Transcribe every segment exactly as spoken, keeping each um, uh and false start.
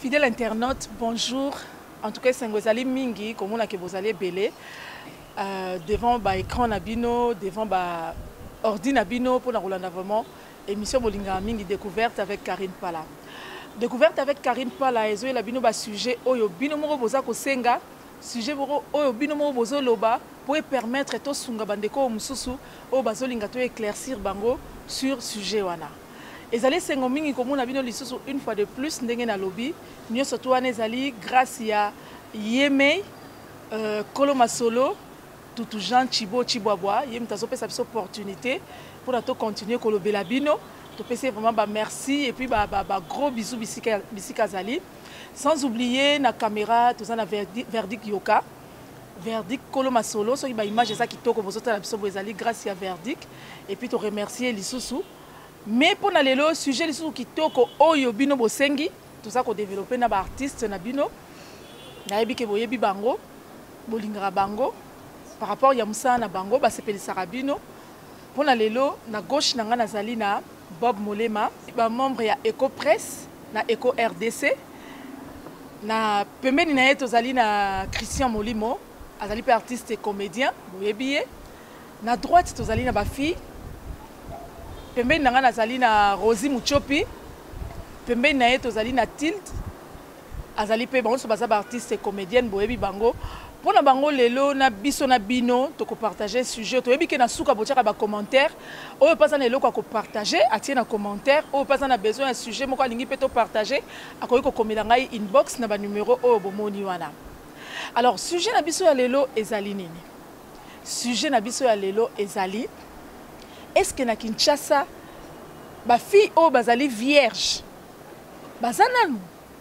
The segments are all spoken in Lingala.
Fidèles internautes, bonjour. En tout cas, c'est vous allez mingi, comme on a que vous allez belé euh, devant bah écran nabino, devant bah ordi nabino pour la Rolanda vraiment émission Bolinga mingi découverte avec Karine Pala. Découverte avec Karine Pala et zoé la bino ba sujet oyo bino moro boza ko senga sujet moro oyo bino moro bozo loba pour permettre to sunga bandeko mususu o bazolinga to éclaircir bango sur sujet wana. Ezali sengo mingi komuna bino lisusu une fois de plus ndenge na lobby nyo surtout wana ezali grâce ya Yemei euh, Kolo Masolo tout Jean Chibo Chibwabwa yem tazo pesa biso opportunité pour to continuer kolobela bino to pesa vraiment ba merci et puis ba ba, ba gros bisous bisika bisika zali sans oublier na caméra tout ça na verdict, verdict yoka verdict Kolo Masolo so ba image ça kitoko bozota la biso ezali grâce ya verdict et puis to remercier lisusu. Mais pour les le sujet les sous qui toko oyo bino bosengi tout ça qu'on développer na ba artiste na bino na yebi ke boyebi bango bolingara bango par rapport ya musa na bango ba sepeli sarabino pour na lelo na gauche na nga nazali na Bob Molema ba membre ya Eco Press na Eco R D C na pembeni na yeto zali na Christian Molimo azali pe artiste et comédien boyebi na droite to zali na ba fille pembeni na nga nazali na Rosie Muchopi pembeni na ye tozali na Tilt azali pe bango so baza ba artiste et comédienne boyebi bango pona bango lelo na biso na bino to ko partager sujet to yebi ke na suka botiaka ba commentaire oyo pasa na eloko ko partager atie na commentaire oyo pasa na besoin un sujet moko alingi pe to partager akoyi ko komela ngai inbox na ba numéro oyo bomoni wana. Alors sujet na biso ya lelo ezali nini? Sujet na biso ya lelo ezali est-ce que na Kinshasa ba fille o bazali vierge bazana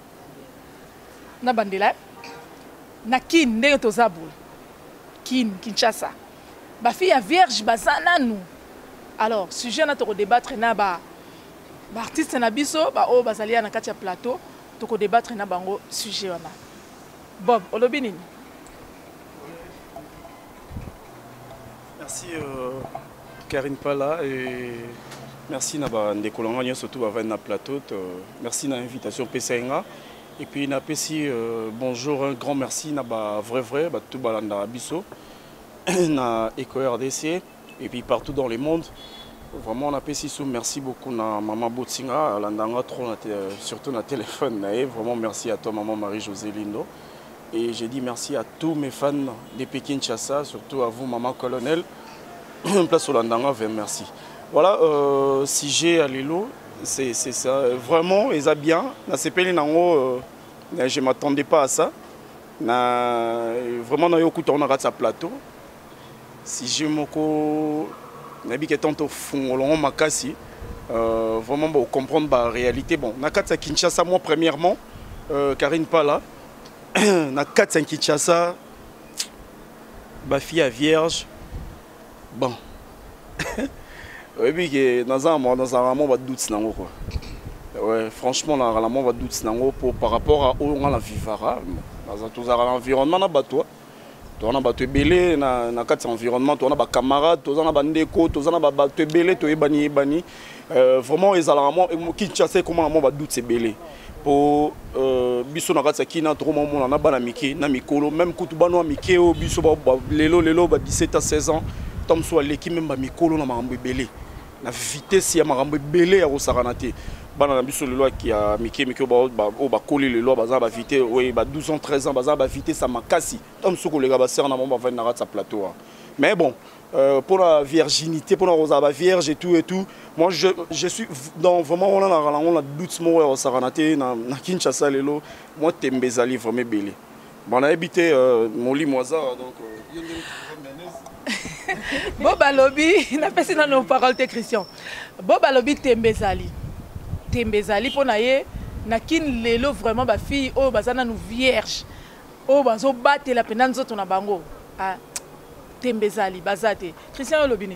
na bandela na kin ndenge tozabula kin Kinshasa ba fille ya vierge bazana nous. Alors sujet na to débattre na ba ba artiste na biso ba o bazali na kati ya plateau to ko débattre na bango sujet wana. Bob olobi nini? Merci euh... Karine Pala et merci Naba Ndekolanga surtout à na plateau. Merci na invitation P C N A et puis na P C euh, bonjour un grand merci Naba vrai vrai bah tout balanda biso na Eco R D C et puis partout dans le monde. Vraiment on a P C sous merci beaucoup na maman Botsinga landanga trop surtout na téléphone na vraiment merci à toi maman Marie-Josée Lindo et j'ai dit merci à tous mes fans de Pékin Kinshasa surtout à vous maman colonel. Place au Landanga, merci. Voilà, euh, si j'ai à l'élo, c'est ça. Vraiment, ils ont bien. Euh, je ne m'attendais pas à ça. Na, vraiment, on a un plateau. Si j'ai mon co, je tantôt fond, makasi. Vraiment, pour comprendre la réalité. Bon, na katsa Kinshasa, moi premièrement, euh, Karine Pala. Na katsa Kinshasa, ma fille à vierge. Bon. Oui, mais dans un moment, dans un moment, on va douter nango quoi. Ouais, franchement, là, on va douter nango pour par rapport à où on a la vivara. Dans tout un environnement, on a bateau. On a bateau belé, na na quatre environnement, on a ba camarades, on a ba ndeko, on a ba bateau belé, to ebani ebani. Vraiment, ils allaient vraiment, qui chasse comment on va douter belé. Pour biso na katsa kina trop moment na ba na miki, na mikolo, même kutubano miki o biso ba lelo lelo ba dix-sept à seize ans. Tom soit l'équipe même mikolo na marambo belé na vitesse ya marambo belé ya rosaranate bana na biso le loi qui a miki miki ba o ba coller le loi baza ba vitesse oui ba douze ans treize ans baza ba vitesse makasi Tom soko le ga ba ser na mamba va na ratsa plateau mais bon euh, pour la virginité pour la rosa ba vierge et tout et tout moi je je suis dans vraiment on a on a doute mo rosaranate na na Kinshasa lelo moi tembezali vraiment belé bon on a habité Moli Moisa donc Bob Alobi, n'a pas dans nos paroles de Christian. Bob Alobi Tembezali. Tembezali pour naie, na kin lelo vraiment ba fille oh bazana nous vierge. Oh bazo battre la peine nous na bango. Ah Tembezali bazate. Christian Alobi.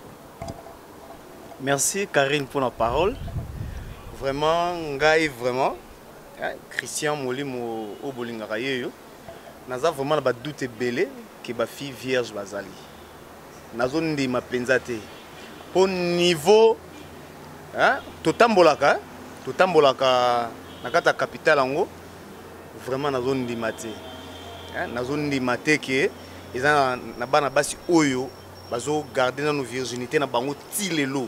Merci Karine pour la parole. Vraiment ngai vraiment Christian Molimo au bolingara yo. Naza vraiment ba doute belé que ba fille vierge bazali. Nazone de ma penzate au niveau hein totambolaka totambolaka na kata capitale ango vraiment na zone ndimate na zone ndimate ke eza na bana basi oyo bazo garder na no virginité na bango tilelo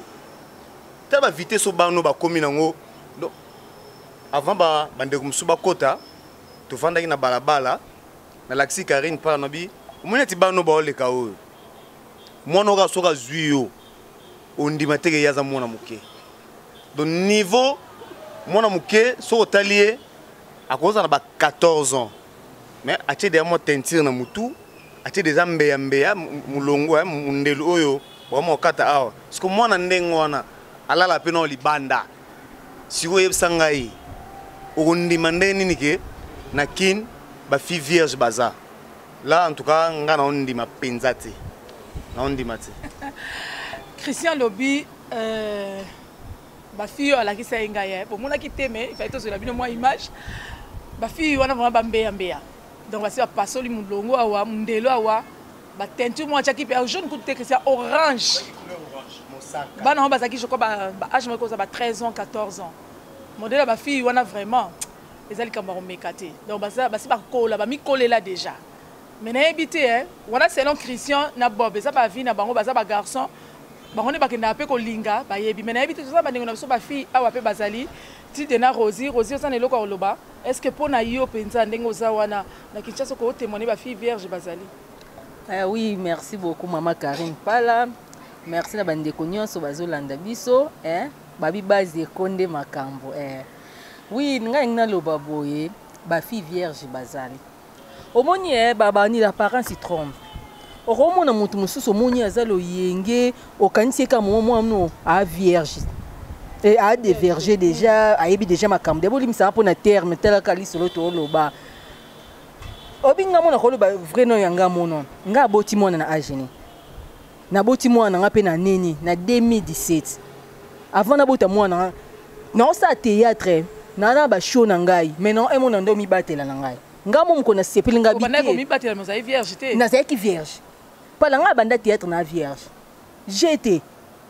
ta ba vitesse so bano ba komi nango donc avant ba bande kumsu ba kota to vanda na balabala na laxi Karine pa na bi mona ti bano ba ole ka oyo mwana ka soka zuyo ondimate ke yaza mwana muke donc niveau mwana muke so otalier à cause de quatorze ans mais a été des mois teinture na mutu a été des ambeya mbeya mulongo hein mundelo oyo vraiment kata awa parce que moi na ndengo wana ala la pena libanda si wo yebsanga yi ondi mandeni nike na kin ba fi vierge baza là en tout cas nga na ondi mapenzati na ondi mati Christian Lobi euh ba fi ala ki sa inga ye bon mona ki teme il fallait que la bino moi image ba fi wana vraiment ba mbeya mbeya donc voici ba pasoli mulongo awa mundelo awa ba teinture moi tchaki pe jaune côté que c'est orange bana ba zaki je crois ba âge moi ça ba treize ans quatorze ans modèle ba fi wana vraiment les ali kamba mekate donc ba ça ba si ba kola ba mi kolela déjà mais na habité hein wana selon Christian na bob ça ba vie na bango ba ça ba garçon bango ne ba kenda pe ko linga ba yebi mais na habité ça ba ndingo na so ba fi awa pe bazali ti dena Rosie Rosie ça ne loko oloba est-ce que pour na yo penza ndengo za wana na Kinshasa ko témoigner ba fille vierge bazali. Ah oui, merci beaucoup maman Karine Pala. Merci na bande nyonso bazolanda biso hein babi base konde makambo eh. Oui, nga ngna loba boye ba fille vierge bazali. Omoni eh baba ni la parents s'y trompe. Oromona mutu mususu omoni azalo yenge okanisi ka momo no a vierge. Et a des vergers déjà, a yebi déjà ma cam. D'abord, il me pour na terme, tel que sur le tour là-bas. Obinga mona kolo ba vrai non yanga mono. Nga boti mona na ageni. Na boti mona nga pe na neni na deux mille dix-sept. Avant na bota mona na sa théâtre, na na ba show na ngai, mais non e mona ndo mi batela na ngai. Nga mo mko na sepeli nga bi. Bana ko mi batela mo za vierge té. Na za ki vierge. Pala nga banda théâtre na vierge. J'étais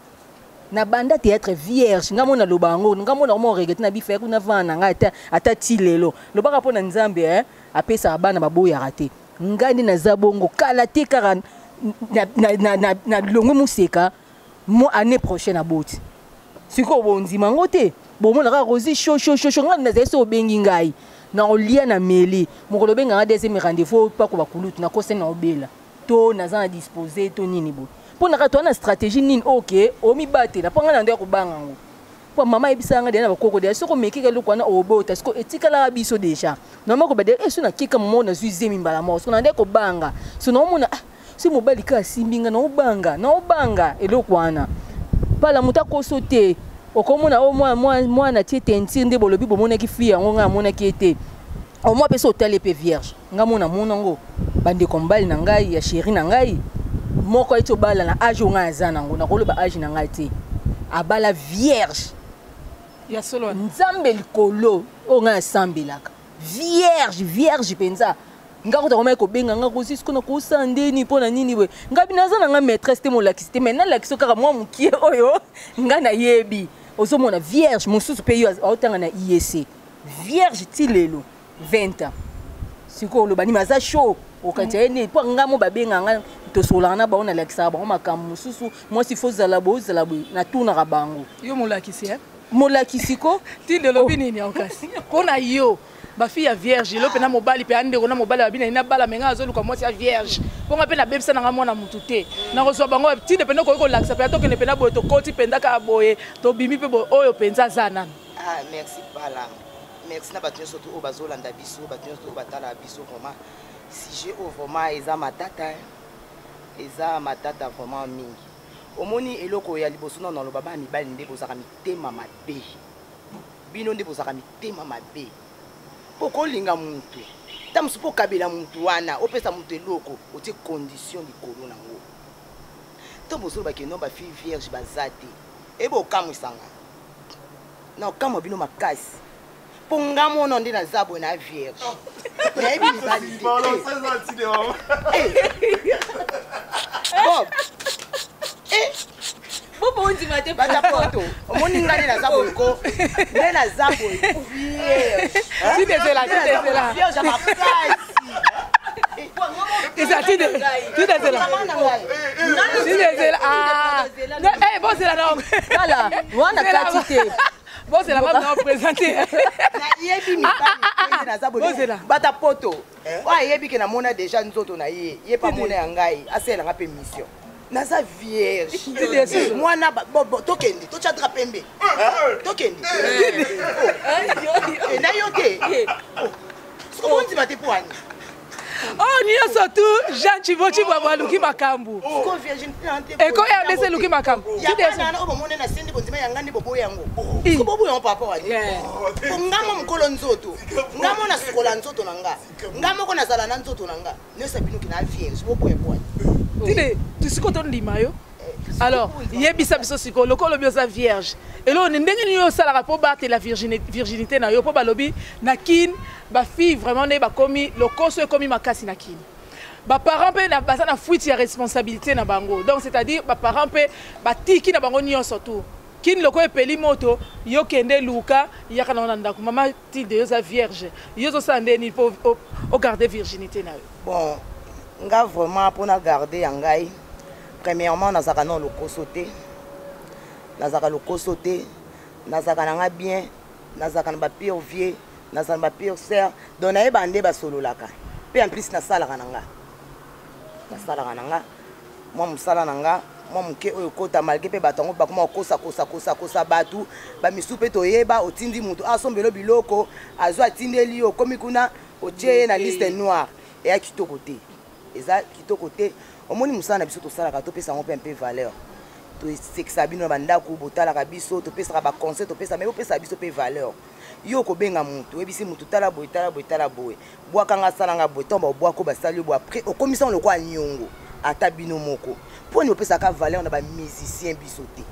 na banda théâtre vierge nga mona lobango nga mona mo regret na bife kuna vana nga ata ata tilelo lobaka pona nzambe eh apesa bana baboya raté ngandi na zabongo kala te kara na na na na longo museka mo année prochaine aboti siko bonzi mangote bo mona ka Rosie show show show nga na zeso bengi ngai na olia na meli mo ko benga nga deuxième rendez-vous pa ko bakulutu na kose na obela to na za disposer to nini bo pour na na stratégie nini OK omi batela panga na ndeko banga ngo po mama ebisanga dena bakoko de soko meki ke lokwana obota siko etikala biso déjà normalement ko bade eso na kika mo na zuizemi mbala mo siko na ndeko banga so na mona si mobali ka simbinga na obanga na obanga elokwana pala muta ko sauter okomona o moi moi moi na tie tenti nde bolobi bomona ki fia ngo nga mona ki ete o moi peso tele pe vierge nga mona mona ngo bande kombali na ngai ya chérie na ngai moko ito bala na âge nga azana ngo na koloba âge na ngati abala vierge ya solo nzambe likolo o nga sambelaka vierge vierge penza nga ko ta ko benga nga ko siko na ko sandeni pona nini we nga binazana nga maîtresse te mo lakiste mais na lakiso kaka moi mukie oyo nga na yebi ozomona vierge mususu pe yo otanga na I E C vierge tilelo vingt ans siko lo bani maza show okatia ene po nga mo babenga nga to solana ba ona lakisa ba makambo mususu moi si faut zala bo zala bo na tuna ka bango yo molakisi eh molakisiko tinde lobi nini okasi pona yo ba fille ya vierge lo pena mobali pe ande kona mobali babina ina bala menga azoluka moi ya vierge ponga pe na bebisa na mwana mutu te na ko so bango tinde pena ko ko lakisa pe to kene pena boye to koti penda ka boye to bimi pe boye oyo penza zana ah merci pala merci na batyo surtout o bazolanda biso batyo surtout batala biso vraiment si j'ai au vraiment eza matata eza matata vraiment mingi omoni eloko ya liboso na lo baba mibali nde bozaka mitema mabe bino nde bozaka mitema mabe poko linga muntu tamusu po kabela muntu wana opesa muntu eloko otie condition likolo nango to bozolo ba keno ba fille vierge bazate ebo kamwisanga na kamo bino makasi ponga mono nde na zabo na vierge na ebi mibali Bob eh bobo undi mate bata poto omoni ngani na zabo ko nde na zabo vierge Tu es là, tu es là. Vierge à ma place. Tu es là, tu es là. Tu es là. Ah. Eh, bon, c'est là, non. Voilà, on a quantité. Bon, c'est la maman présentée. Bon, c'est là. Bata poto. Ouais, yebi que na mona déjà nzoto na ye. Ye pas mona ngai. Assez la rapé mission. Naza vierge. Moi na bo tokendi, to cha trapembe. Tokendi. Et na yoke. Ce qu'on dit mate pour ani. Oh, ni surtout Jean Chivochi Baba Luki Makambu. Ko virgin planté. Et ko ya bese Luki Makambu. Ya na na obo na sendi bonzima yangani bobo yango. Ko bobo yon papa wani. Ngamo mkolo nzoto. Ngamo na sikola nzoto nanga. Ngamo ko na sala na nzoto nanga. Ne sabino kina vierge bobo yebo. Tide, tu sais quand on dit mayo? Alors, il y a bisa biso siko lokolo biosa vierge. Et là on ndenge ni yo sala pour battre la virginité virginité na yo po ba lobi na kin ba fille vraiment ne ba komi lokoso komi makasi na kin. Ba parents pe na basa na fuite ya responsabilité na bango. Donc c'est-à-dire ba parents pe ba tiki na bango nyo surtout. Kin loko epeli moto yo kende luka ya kana na ndako mama tilde yo za vierge. Yo zo sande ni pour au garder virginité na yo. Bon, nga vraiment pour na garder yangai. Premièrement, nous avons le côté, nous avons le côté, nous avons bien, nous avons le pire vieux, nous avons le pire serre. Donc, nous avons des solo là. Puis en plus, nous avons la kananga. Nous avons la kananga. Moi, je suis la kananga. Moi, je suis au côté malgré que batango ba kuma kosa kosa kosa kosa batu ba misupe to yeba otindi mutu asombelo biloko azo atindeli o komi kuna otie na liste noire et à kitoko côté. Eza kitoko côté. Au moins, nous sommes tous les gens qui ont un peu de valeur. C'est que Sabine Banda, Botala, Rabiso, tu peux faire un conseil, tu peux faire un peu de valeur. Yo ko benga mutu, ebisi mutu tala boy tala boy tala boy. Bois kanga salanga boy tomba bois ko basali bois après au commission le kwa nyongo ata bino moko. Pour nous pesa ka valeur na ba musicien bisoté.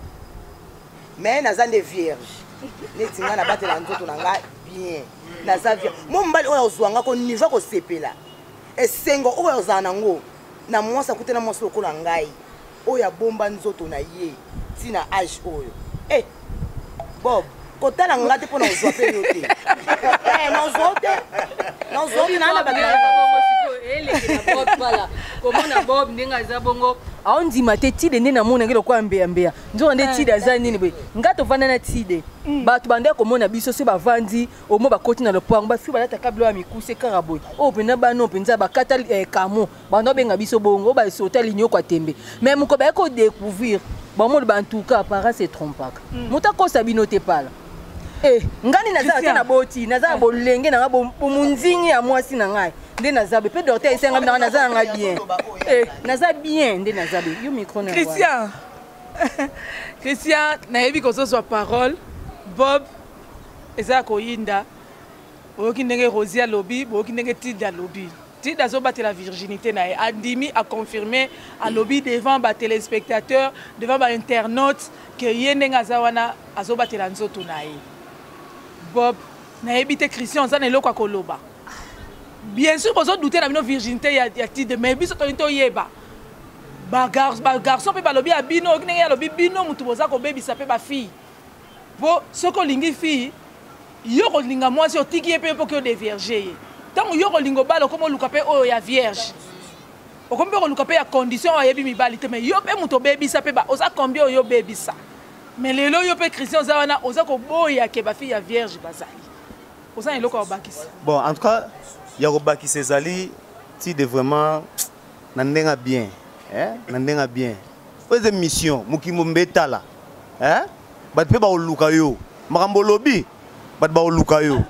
Mais na zande vierge. Netinga na batela nzoto nanga bien. Na za vierge. Mo mbali oyo zwanga ko niveau ko sepela. Esengo oyo zanango. Na mwasa kutena mwasa okola ngai oya bomba nzoto na ye tina age oyo eh Bob kotala ngate pona ozwa pe yote eh na ozwa te na ozwa te na na bakala ele ke na Bob pala komo na Bob ndinga za bongo aondi mate tide ndena mona ngelo kwa mbea mbea nzo nde tide aza nini bwe ngato vana na tide batu bande komona biso se bavandi omo bakoti na lopango ba fi balata kablo ya mikuse karaboy o pena bano penza bakata eh, kamo bando benga biso bongo ba sota linyo kwa tembe mais muko ba ko découvrir bon mo ba en tout cas para se trompaka muta ko sabino te pala eh ngani naza te na boti naza bolenge na bo munzingi ya mwasi na ngai nde nazabe pe docteur isenga na naza nga bien eh naza bien nde nazabe yo micro na Christian Christian na yebi ko zo parole Bob eza ko yinda oki ndenge Rosia lobby boki ndenge Tilda lobby Tilda zo battre la virginité na andimi a confirmer à lobby devant ba téléspectateurs devant ba internautes que yendenga zawana azo battre la nzoto na ye Bob na yebi te Christian za na eloko akoloba bien sûr bozo douter na bino virginité ya ya Tilda mais biso to into yeba ba garçon ba garçon pe ba lobby a bino oki ndenge ya lobby bino mutu boza ko baby sa pe ba fille bo soko lingi fille yo ko linga mwasi otiki ye pe po ko de vierge tant yo ko lingo balo comme luka pe oyo ya vierge o kombe ko luka pe ya condition ya yebi mibali te mais yo pe muto baby sa pe ba oza combien yo baby sa mais lelo yo pe Christian za wana oza ko boya ke ba fille ya vierge bazali oza eloko bakisa bon en tout cas ya ko bakisa ezali ti de vraiment na ndenga bien hein na ndenga bien oze mission mukimo mbetala hein bat pe ba oluka yo makambo lobi bat ba oluka yo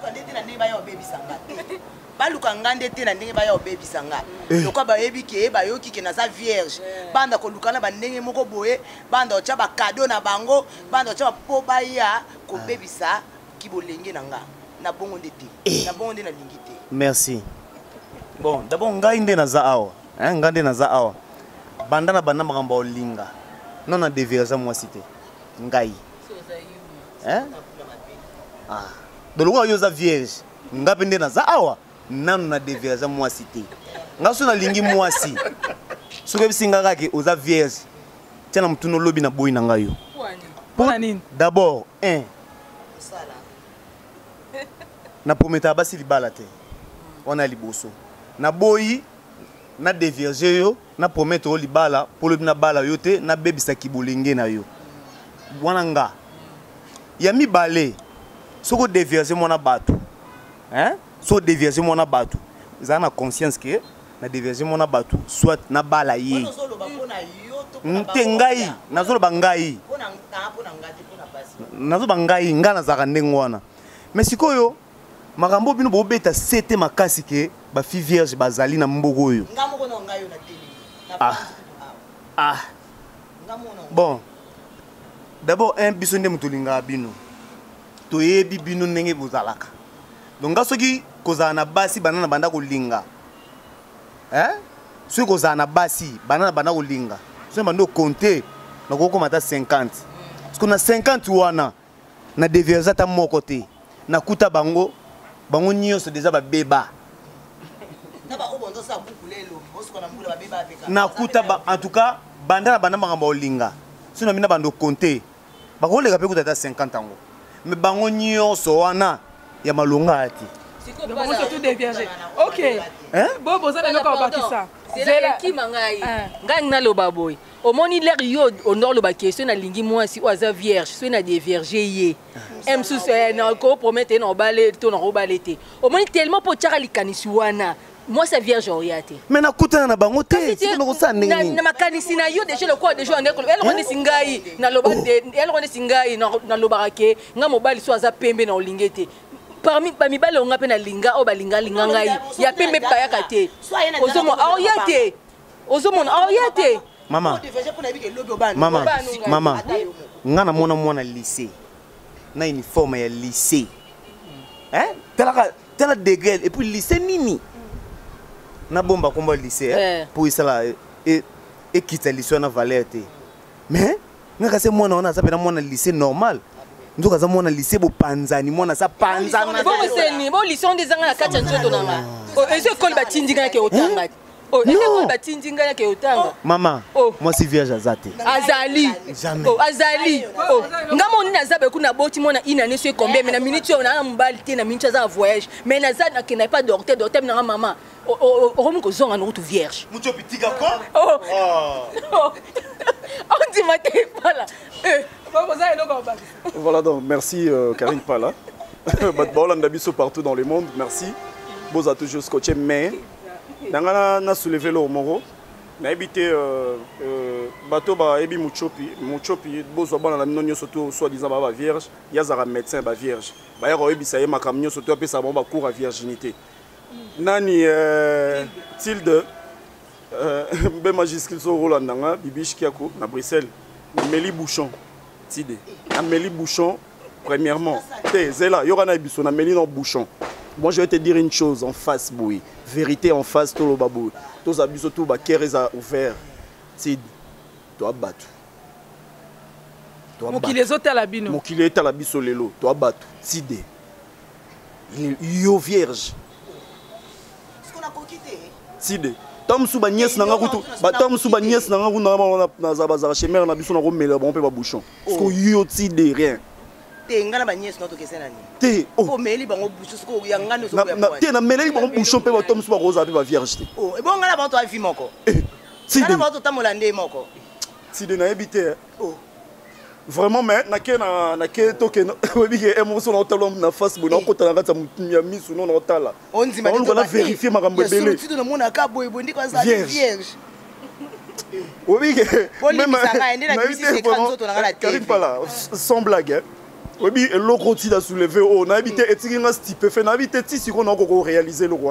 baluka ngande te na ndenge ba yo baby sanga lokwa ba yebi ke ba yo kike na za vierge banda ko luka na ba ndenge moko boye banda ocha ba cadeau na bango banda ocha ba po ba ya ko baby sa ki bolenge nanga na bongo ndete na bongo ndena lingi te merci bon d'abord ngai nde na za awa hein ngande na za awa banda na banda makambo olinga non na devierge moi cité ngai hein ah de lokwa yo za vierge ngape nde na za awa nanu na devierge moi cité ngaso na lingi mwasi soke bisinga kake oza vierge tiana mutuno lobi na boyi na ngayo pour nini d'abord un na prometa basi libala te wana liboso na boyi na dévierger yo na promettre libala pour le na bala yo te na bebisa kibolenge na yo wana nga ya mibale soko dévierger mona bato hein so dévierger mona bato za na conscience que na dévierger mona bato soit na bala ye nte ngai nazolo bangai nazo bangai nga nazaka ndenge wana mais sikoyo makambo bino bobeta sete makasi ke ba fi vierge bazali na mboko oyo ah ah bon d'abord un biso nde mutulinga bino to yebi bino ndenge bozalaka donc ngasoki kozala na basi banana banda kolinga hein soki kozala na basi banana banda kolinga soki bando compter na kokoma ta cinquante parce que na cinquante wana na dévierge ta moko te na kuta bango bango nyonso déjà ba beba na kuta ba en tout cas banda na banda makambo olinga sino mina bando compter bakoleka pe kuta ta cinquante ango mais bango nyonso wana ya malonga ati donc surtout dévierger ok hein bon bon ça ne pas pas ça c'est la qui mangai ngai na loba boy omoni l'air yo honor loba question na lingi moi si oza vierge so na dévierger ye em sous na ko promettre na balé to na robalete omoni tellement po tchaka likanisi wana moi c'est vierge oriate mais na kutana na bango te siko ko sa ndenge na makanisi na yo déjà le quoi déjà ndeko elle rone singai na loba elle rone singai na loba ke nga mobali so aza pembe na olingete parmi parmi bale on appelle na linga o balinga linga ngai ya pembe bayaka te ozomo oriate ozomo oriate mama mama mama nga na mona mona lycée na uniforme ya lycée hein tela tela degré et puis lycée nini na bomba komba lycée hein pour ça et et quitter lycée na valeur te mais nga ka se mona ona ça pe na mona lycée normal nzo ka za mona lycée bo panzani mona sa panzana bo seni bo lycée on des anga kacha nzoto na nga o ezo école batindinga ke otanga oh école batindinga yake otanga mama moi si vierge azate azali jamais oh azali oh ngamo ni nazabe kuna boti mona ina ne so combien mais na minute on a mbali te na minute za voyage mais naza na kena pas docteur docteur na maman oh oh ko zonga no tu vierge mucho pitika ko oh on dit ma te voilà eh voilà donc merci euh, Karine Pala bat bolanda biso partout dans le monde merci boza toujours scotché mais dangana na soulever le moro na habité euh bato ba ebi muchopi muchopi bozo bana na minonyo surtout soit disant ba vierge yazara médecin ba vierge ba yaro ebisa ye makamnyo surtout apesa ba cours à virginité nani euh tilde euh be majuscule so rolandanga bibish kiako na Bruxelles Meli Bouchon tide na Meli Bouchon premièrement té zela yorana ebiso na Meli no Bouchon. Moi je vais te dire une chose en face boui, vérité en face tout le babou. Tous abiso tout ba kereza ouvert. Tid toi battu. Toi battu. Mo les autres à la bino. Mo qui est à la biso lelo, toi battu. Tide. Yo vierge. Ce qu'on a coquité. Tide. Tom suba nièce na ngakutu, ba tom suba nièce na ngakutu na na zabaza chemer na biso na ko mela bon pe ba bouchon. Parce que yo tide rien. Ngana ba nièce noto kese nani te oh meli bango bouchon ko ya ngano so ya te na meli bango bouchon pe ba tom so ba rosa pe ba vierge te oh e bon ngana ba to afi moko si ngana ba to tamola nde moko si de na ebité oh vraiment mais na ke na na ke to ke webi ke emo so na talo na face bo na ko tala ngata ya misu no na tala on dit ma on va vérifier makambo belé si de mona ka boy bo ndiko za vierge webi ke même na bisi ke kanzo to na la tête pas là sans blague. Oui, le côté a soulevé, on a habité et tu as stipé, fait habité si on a réalisé le roi.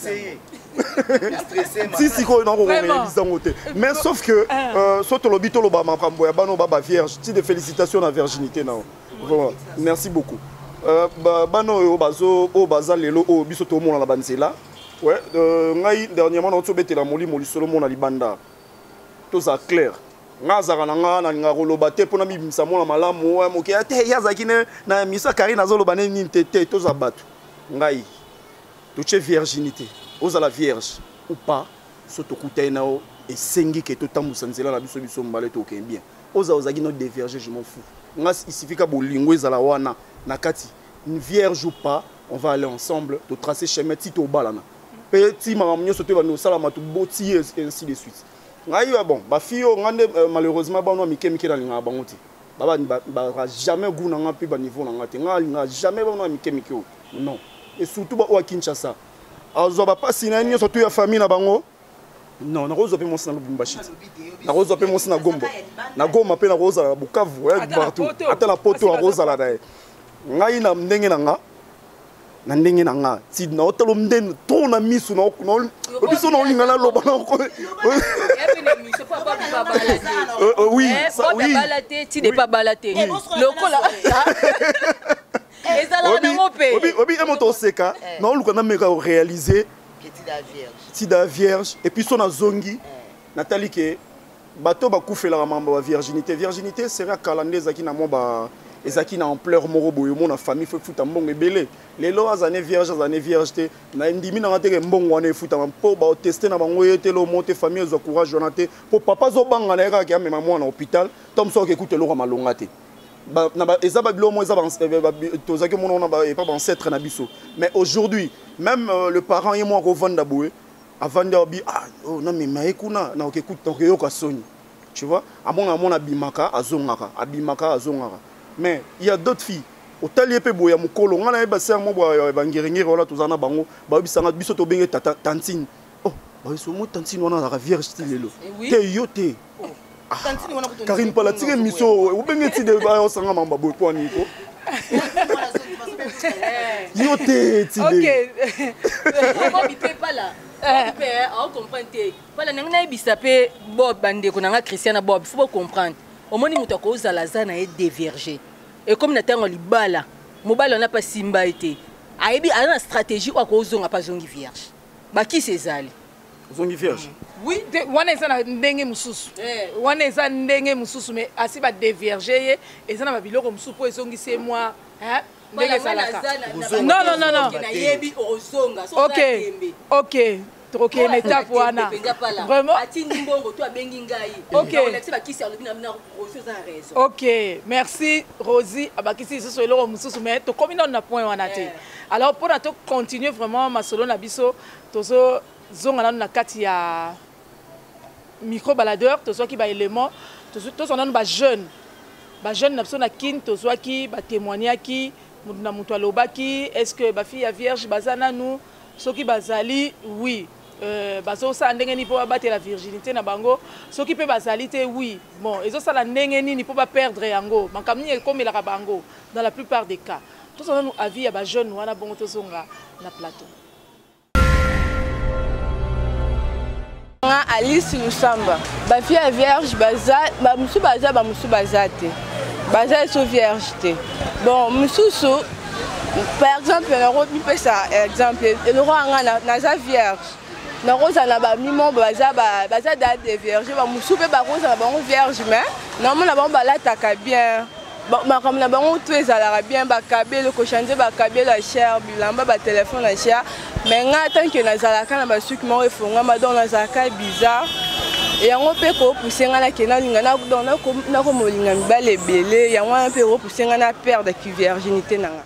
Si si on a réalisé mais sauf que soit le bito le bama pramboya bano baba vierge, ti de félicitations à virginité na. Voilà, merci beaucoup. Euh bano o bazo o bazal lelo o biso to mona la bansela. Ouais, ngai dernièrement on tobete la moli moli solo mona libanda. Tout ça clair. Ngazara nanga na ngakoloba te pona bimisa mona malamu wa moke ate yazaki ne na misa Karine azoloba ne ninte te to za batu ngai to che virginité oza la vierge ou pas soto kutainao et sengi ke to tambusa nzela na biso biso mbale to ke bien oza ozaki no déverger je m'en fous ngas il suffit ka bolingo ezala wana na kati une vierge ou pas on va aller ensemble, de tracer chemin tito balana. Petit maman sauté va nous salama tout boti et ainsi de suite. Ngai bon, ba fille malheureusement ba no mike mike na linga bangoti. Baba ba jamais goût na ngapi ba niveau na ngati. Ngai jamais ba no mike mike. Non. Et surtout ba o Kinshasa. Azo ba pasi na nyo surtout ya famille na bango. Non, na rozo pe mon sina lubumbashi. Na rozo pe mon sina gombo. Na goma pe na roza Bukavu, eh partout. Ata la poto na roza la dai. Ngai na ndenge na nga. Na ndenge na nga. Ti na otalo mden to na misu na ko. Obiso na olinga na loba na ko. Oui, ça oui. Balaté, ti n'est pas balaté. Lokola. Obi obi emoto seka. Na oluka na meka réaliser Tida vierge et puis son zongi Nathalie que bateau ba koufela mamba ba virginité virginité c'est un calendrier zaki na moba ezaki na ampleur moro boyo mon famille faut futa mbongo ebele les lois années vierges années vierges te na ndimi na ngate mbongo wana futa po ba tester na bango yete lo monter famille zo courage jonate pour papa zo banga na ka ya mema mwana hôpital tom so ke écoute lo malonga te ba na ba ezaba bilo mo ezaba tozaki mon na ba pas ancêtre na biso mais aujourd'hui même euh, le parent et moi revendre boué avant de dire ah oh non mais maïkuna na okekuta donc yoka soni tu vois à mon amon abimaka azongaka abimaka azongaka mais il y a d'autres filles au talier pe boya mukolo ngana ba ser mo ba bangiringiri wala tozana bango ba bisanga biso to benge tantine oh ba so mo tantine wana la vierge stilelo te yote tantine wana ko Karine Pala tire mission o benge ti de ba osanga mamba boy po niko yote ti de ok bipé pas là bipé on comprend te pala nanga ibisa pe bob bande ko nanga Christiana bob faut pas comprendre au moni muto ko za lazana et déverger et comme na tango libala mobala na pas simba été aibi ana stratégie kwa ko zonga pas zongi vierge ba qui sezali zongi vierge oui wana eza na ndenge mususu wana eza ndenge mususu mais asi ba déverger eza na babiloko mususu po ezongi c'est moi hein ndenge salaka non non non non ok ok ok une étape wana vraiment ok ok merci Rosie abakisi so eloko mususu mais to komi na point wana te alors pour na to continuer vraiment masolo na biso tozo zonga na kati ya micro baladeur tozo ki ba élément tozo tozo na ba jeune ba jeune na biso na kin tozo ki ba témoigner ki na mutu alobaki est-ce que ba fille ya vierge bazana nous soki bazali oui euh bazo sa ndenge ni po battre la virginité na bango soki pe bazali te oui bon ezo sala ndenge ni po ba perdre yango makamni e comme la bango dans la plupart des cas tous on nous avis ya ba jeune wana bongo tozonga na plateau Alice Lusamba ba fille ya vierge baza ba musu baza ba musu bazate baza so vierge te bon mususu par exemple le roi mi pesa exemple le roi ngana naza vierge na rosa na ba mimo baza ba baza da de vierge ba musu pe ba rosa na ba vierge mais normalement na ba balataka bien ba comme na ba tout ezala bien ba kabelo ko changer ba kabelo la cher bilamba ba téléphone la cher mais nga tant que nazala kana ba suki mo efonga ma don nazala ka bizarre et yango pe ko pousser nga na kena linga na don na ko na ko molinga mibale ebele yango pe ko pousser nga na perdre ki virginité nanga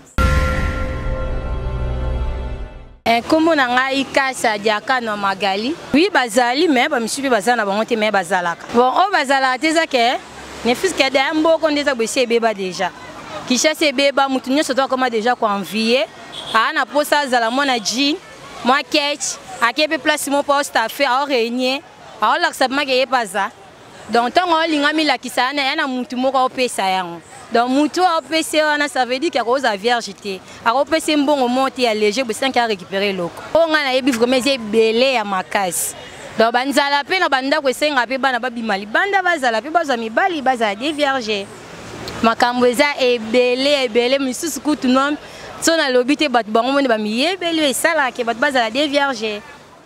eh comme na ngai kasa diaka no magali oui bazali mais ba misubi bazana bango te mais bazalaka bon o bazala teza ke ne fils que da mboko ndeza bese beba déjà kisha se beba mutu nyoso to comme déjà ko envier ana posa zala mona jean moi ketch akepe place mo poste a fait a réunier a la sabma ke yepaza donc tant on linga mi la kisana yana mutu moko opesa yango donc mutu opesa wana ça veut dire que rose a viergeté a opesa mbongo monte ya léger be cinq a récupérer loko o ngana yebi vraiment c'est belé ya makasi donc banzala pe na banda ko senga pe bana babimali banda bazala pe baza mibali baza des vierges makambo eza ebele ebele misusu kutu non so na lobité bat bango mone ba miyebele esala ke bat bazala des vierges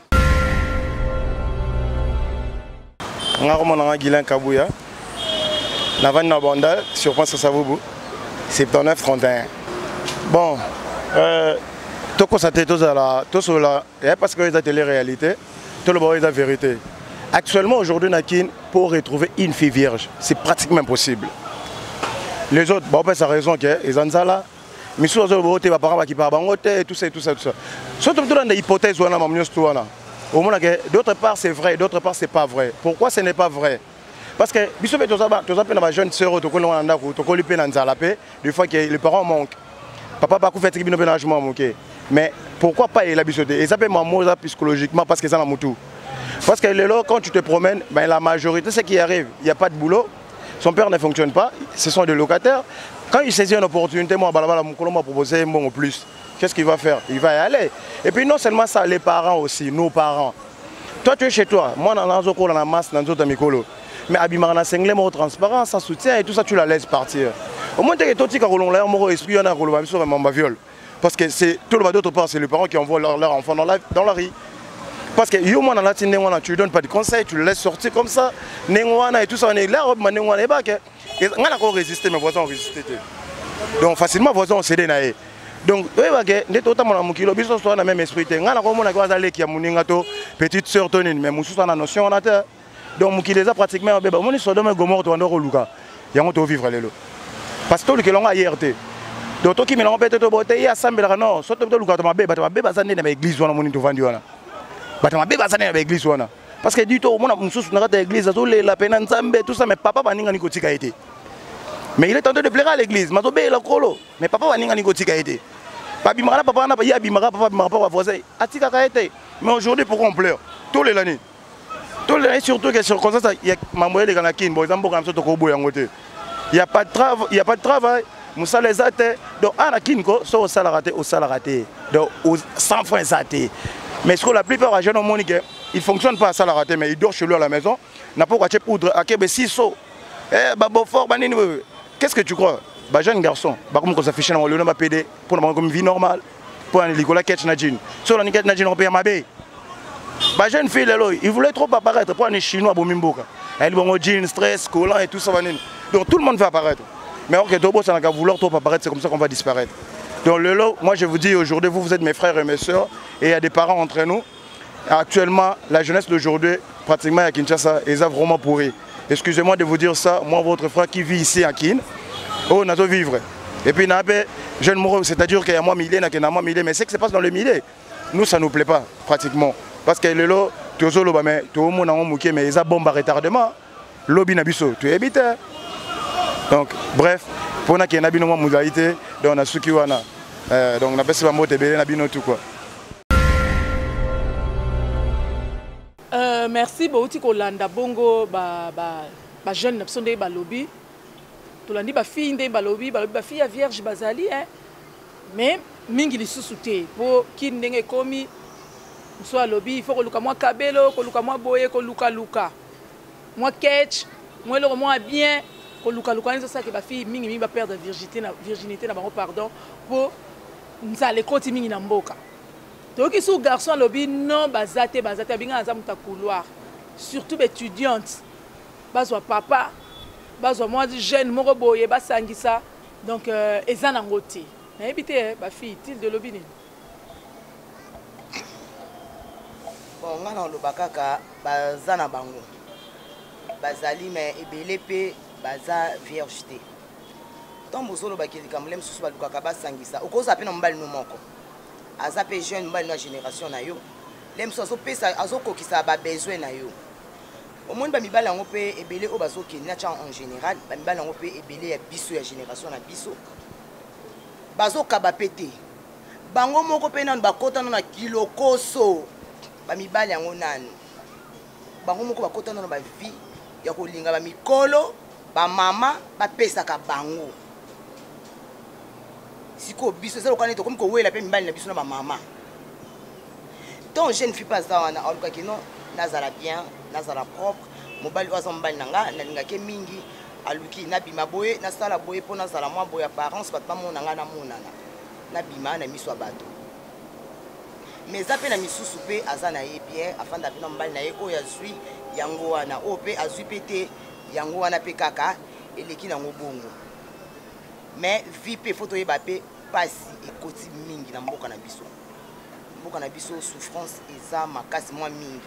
nga ko mona Guilain Kabuya na vanne na banda sur pense ça vous soixante-dix-neuf trente et un bon euh to ko sa tête to la to so la parce que les télé réalité tout le monde est la vérité. Actuellement, aujourd'hui, Nakin, pour retrouver une fille vierge, c'est pratiquement impossible. Les autres, bon, ben, ça a raison, que les Anzala, misu azo bote ba parents ba ki pa bango te tout ça tout ça tout ça surtout dans des hypothèses wana mamnyo wana au moins que d'autre part c'est vrai d'autre part c'est pas vrai. Pourquoi ce n'est pas vrai? Parce que biso be toza ba toza pe na ba jeune sœur to ko na ndako to ko lipe na nzala pe des fois que les parents manquent papa pas ku fait bino pe na jement moké mais pourquoi pas il a bisoté et ça peut maman psychologiquement parce que ça na mutu parce que là quand tu te promènes ben la majorité c'est qui arrive il y a pas de boulot son père ne fonctionne pas ce sont des locataires quand il saisit une opportunité moi balabala mukolo m'a proposé un bon plus qu'est-ce qu'il va faire? Il va y aller et puis non seulement ça les parents aussi nos parents toi tu es chez toi moi dans la ko na masse dans autres mikolo mais abimana sengle mo transparent sans soutien et tout ça tu la laisses partir au moins tu es toti ka kolon là mo esprit on a koloba biso vraiment ba viol parce que c'est tout le d'autre part c'est les parents qui envoient leur, leur enfant dans la dans la rue parce que yo moi dans la tine wana tu lui donnes pas de conseils tu le laisses sortir comme ça nengwana et tout ça on est là robe nengwana et ba que ngana ko résister mes voisins ont résisté donc facilement voisins ont cédé na e donc oui ba que ndето tamona mukilo biso so na même esprit ngana ko mona ko azale ki ya muninga to petite sœur tonine mais mususu na notion on a te donc mukile za pratiquement beba moni Sodome et Gomorrhe to ndo luka yango to vivre lelo parce que le longa I R T donc to ki mélange peut-être bote ya sambela non soto to luka to mabe ba mabe bazane na église wana moni to vandi wana ba mabe bazane na église wana parce que du tout mona mususu na kata église azo le la pena nzambe tout ça mais papa baninga ni kotika été mais il est tenté de plaire à l'église mazobe la kolo mais papa baninga ni kotika été papi mara papa na ba ya bimara papa bimara papa voisin atika ka été mais aujourd'hui pourquoi on pleure tous les l'année tous les surtout que sur comme ça il y a mamoye les ganakin bon exemple comme ça to ko boya ngote il y a pas de travail il y a pas de travail musa les até donc ana kinko so au salaire raté au salaire raté donc sans francs raté mais ce que la plupart des jeunes au monde ils fonctionnent pas à salaire raté mais ils dorment chez lui à la maison n'a pas quoi poudre à kebe siso eh babo fort banini qu'est-ce que tu crois ba jeune garçon ba comme qu'on s'affiche dans le nom P D pour comme vie normale pour un Nicolas Ketch Nadine sur la Nicolas Nadine on paye mabé ba jeune fille là il voulait trop apparaître pour un chinois bomimboka elle bon jean stress collant et tout ça donc tout le monde va apparaître mais ok Tobo ça n'a qu'à vouloir trop apparaître c'est comme ça qu'on va disparaître donc le lot moi je vous dis aujourd'hui vous vous êtes mes frères et mes sœurs et il y a des parents entre nous actuellement la jeunesse d'aujourd'hui pratiquement à Kinshasa ils ont vraiment pourri excusez-moi de vous dire ça moi votre frère qui vit ici à Kin oh on a tout vivre et puis n'appelle jeune moro c'est-à-dire qu'il y a moi milliers n'a qu'un moi milliers mais c'est que se passe dans le millier nous ça nous plaît pas pratiquement parce que le lot tout le monde mais tout le monde a mouqué mais ils ont bombe à retardement lobby nabiso tu es habité donc bref pour na qui na bino moudalité donc on a suki wana donc on a passé mot tebele na bino tout quoi euh merci bauti ko landa bongo ba ba ba jeune na sonde ba lobby to landi ba fille ndé ba lobby ba ba fille vierge bazali hein mais mingi lisusu te po ki ndenge komi soit lobby il faut que luka moi kabelo ko luka moi boye ko luka luka moi catch moi le moi bien ko luka luka c'est ça que ba fille mingi mingi ba perdre virginité na virginité na ba pardon pour ça les côté mingi na mboka donc ils sont garçons lobby non bazate bazate binga za muta couloir surtout étudiantes bazwa papa bazwa moi jeune moko boye ba sangisa donc euh, ezana ngoti na ebité ba fille til de lobby ni bon nga na loba kaka baza na bango bazali mais ebele pe baza vierge te tant bozolo bakeli kamule msusu balukaka basangisa okoza pe na mbali no moko aza pe jeune mbali na génération na yo lemso azopesa azokokisa ba besoin na yo omoni ba mibali yango pe ebele o bazokeni na en général ba mibali yango pe ebele ya biso ya génération na biso bazokaba pete bango moko pe nanu bakota na kilokoso ba mibali yango nanu bango moko bakota na ba vie ya kolinga ba mikolo ba mama ba pesa ka bango siko biso zelo kanito comme ko wela pe mibali na biso na ba mama donc jeune fille pas ça wana aluka kino nazala bien nazala propre mobali wa mbali nanga nalinga ke mingi aluki na bima boye na sala boye po nazala moi boye apparence pas pas mona nga na monana na bima na miso bato mais appel na misusu pe azana ye bien afanda bino mbali na ye o ya zui yango wana o pe azui pété yango wana pe kaka eleki na ngobongo mais vie pe photo ye ba pe pasi ekoti mingi na mboka na biso mboka na biso souffrance eza makasi moi mingi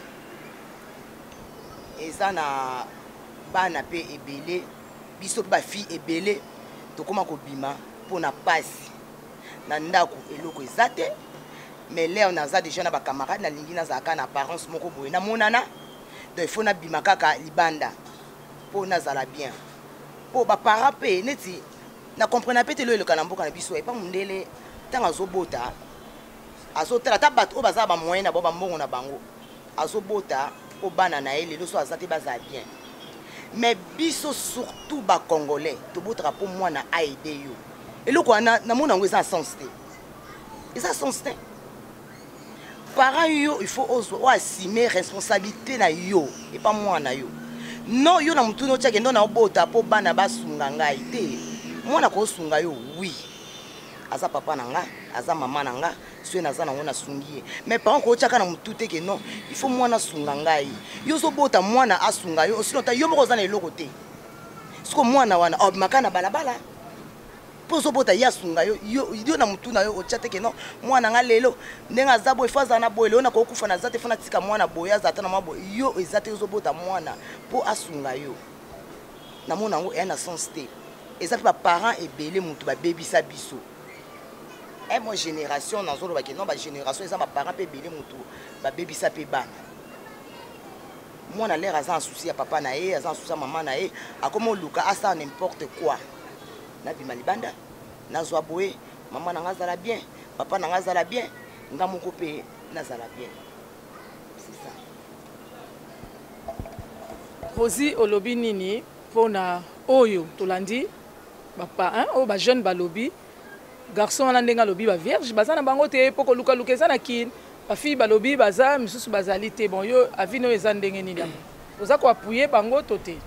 eza na bana pe ebele biso ba fille ebele to koma ko bima pona pasi na ndako eloko eza te mais leo naza déjà na bacamarade nalingi nazalaka na apparence moko boye namonana donc il faut nabima kaka libanda mpo nazala bien mpo bapara mpe neti na comprendre pe te lo eloka na mboka na biso epa mundele ntango azobota azotala ata bato oyo bazala bamoyen na bo bambongo na bango azobota mpo bana na ye lelo so aza te bazala bien mais biso surtout bacongolais tobotaka mpo mwana aide yo eloko wana namona yango eza sens te eza sens te parent yo il faut oassumer responsabilité na yo epa mwana yo non yo na mutuni otiake ndo na obota mpo bana basunga ngai te mwana kosunga yo oui aza papa na nga aza mama na nga soki naza nango nasungi ye mais parent kotiaka na mutu te ke non il faut mwana asunga ngai yo ozobota mwana asunga yo osino ta yo moko oza na eloko te siko mwana wana obimaka na balabala mpo ozobota ye asunga yo yo na mutu na yo otia te ke non mwana nga lelo ndenge aza boye fo aza na boye lelo nakokufa naza te fo natika mwana boye aza ata na mwa boye yo eza te ozobota mwana mpo asunga yo namona yango eya na sens te eza mpe baparent ebele mutu babebisa biso et moi génération dans zolo bakeno ba génération eza baparent mpe ebele mutu babebisa mpe bana mwana lere aza en souci ya papa na ye aza en souci ya mama na ye akoma oluka asa n'importe quoi nabima libanda nazwa boye mama na nga azala bien papa na nga azala bien nga moko mpe nazala bien c'est ça. Rosi olobi nini mpona oyo tolandi bapa oyo bajeune balobi garçon wana ndenge alobi bavierge baza na bango te mpo kolukaluka eza na kini bafille balobi baza misusu bazali te bon yo avini oyo eza ndenge nini yango oza koapuye bango to te?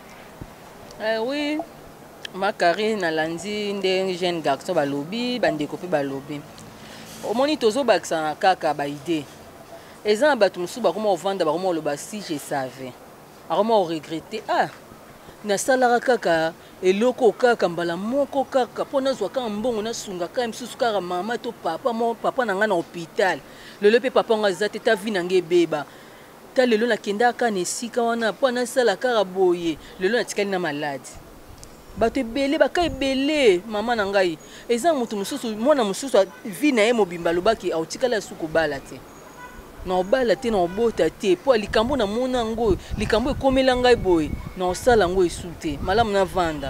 Oui, makari nalandi ndenge jeune garçon balobi bandeko mpe balobi omoni tozobakisa na kaka baide eza na bato mosusu bakoma ovanda bakoma oloba si je savais akoma oregrete ah nasalaka kaka eloko kaka mbala moko kaka mpo nazwa kaka mbongo nasunga kaka misusu kaka mama to papa mo papa na ngai na hôpital lelo mpe papa ngo aza te ta vi na ngai ebeba ta lelo nakendaka na esika wana mpo nasala kaka boye lelo natikali na maladi bato ebele baka ebele mama na ngai eza motu mosusu mwana mosusu vi na ye mobimba alobaki autikala su kobala te na obala te na obota te po likambo na mona yango likambo ekomela ngai boye na osala yango esu te malamu na vanda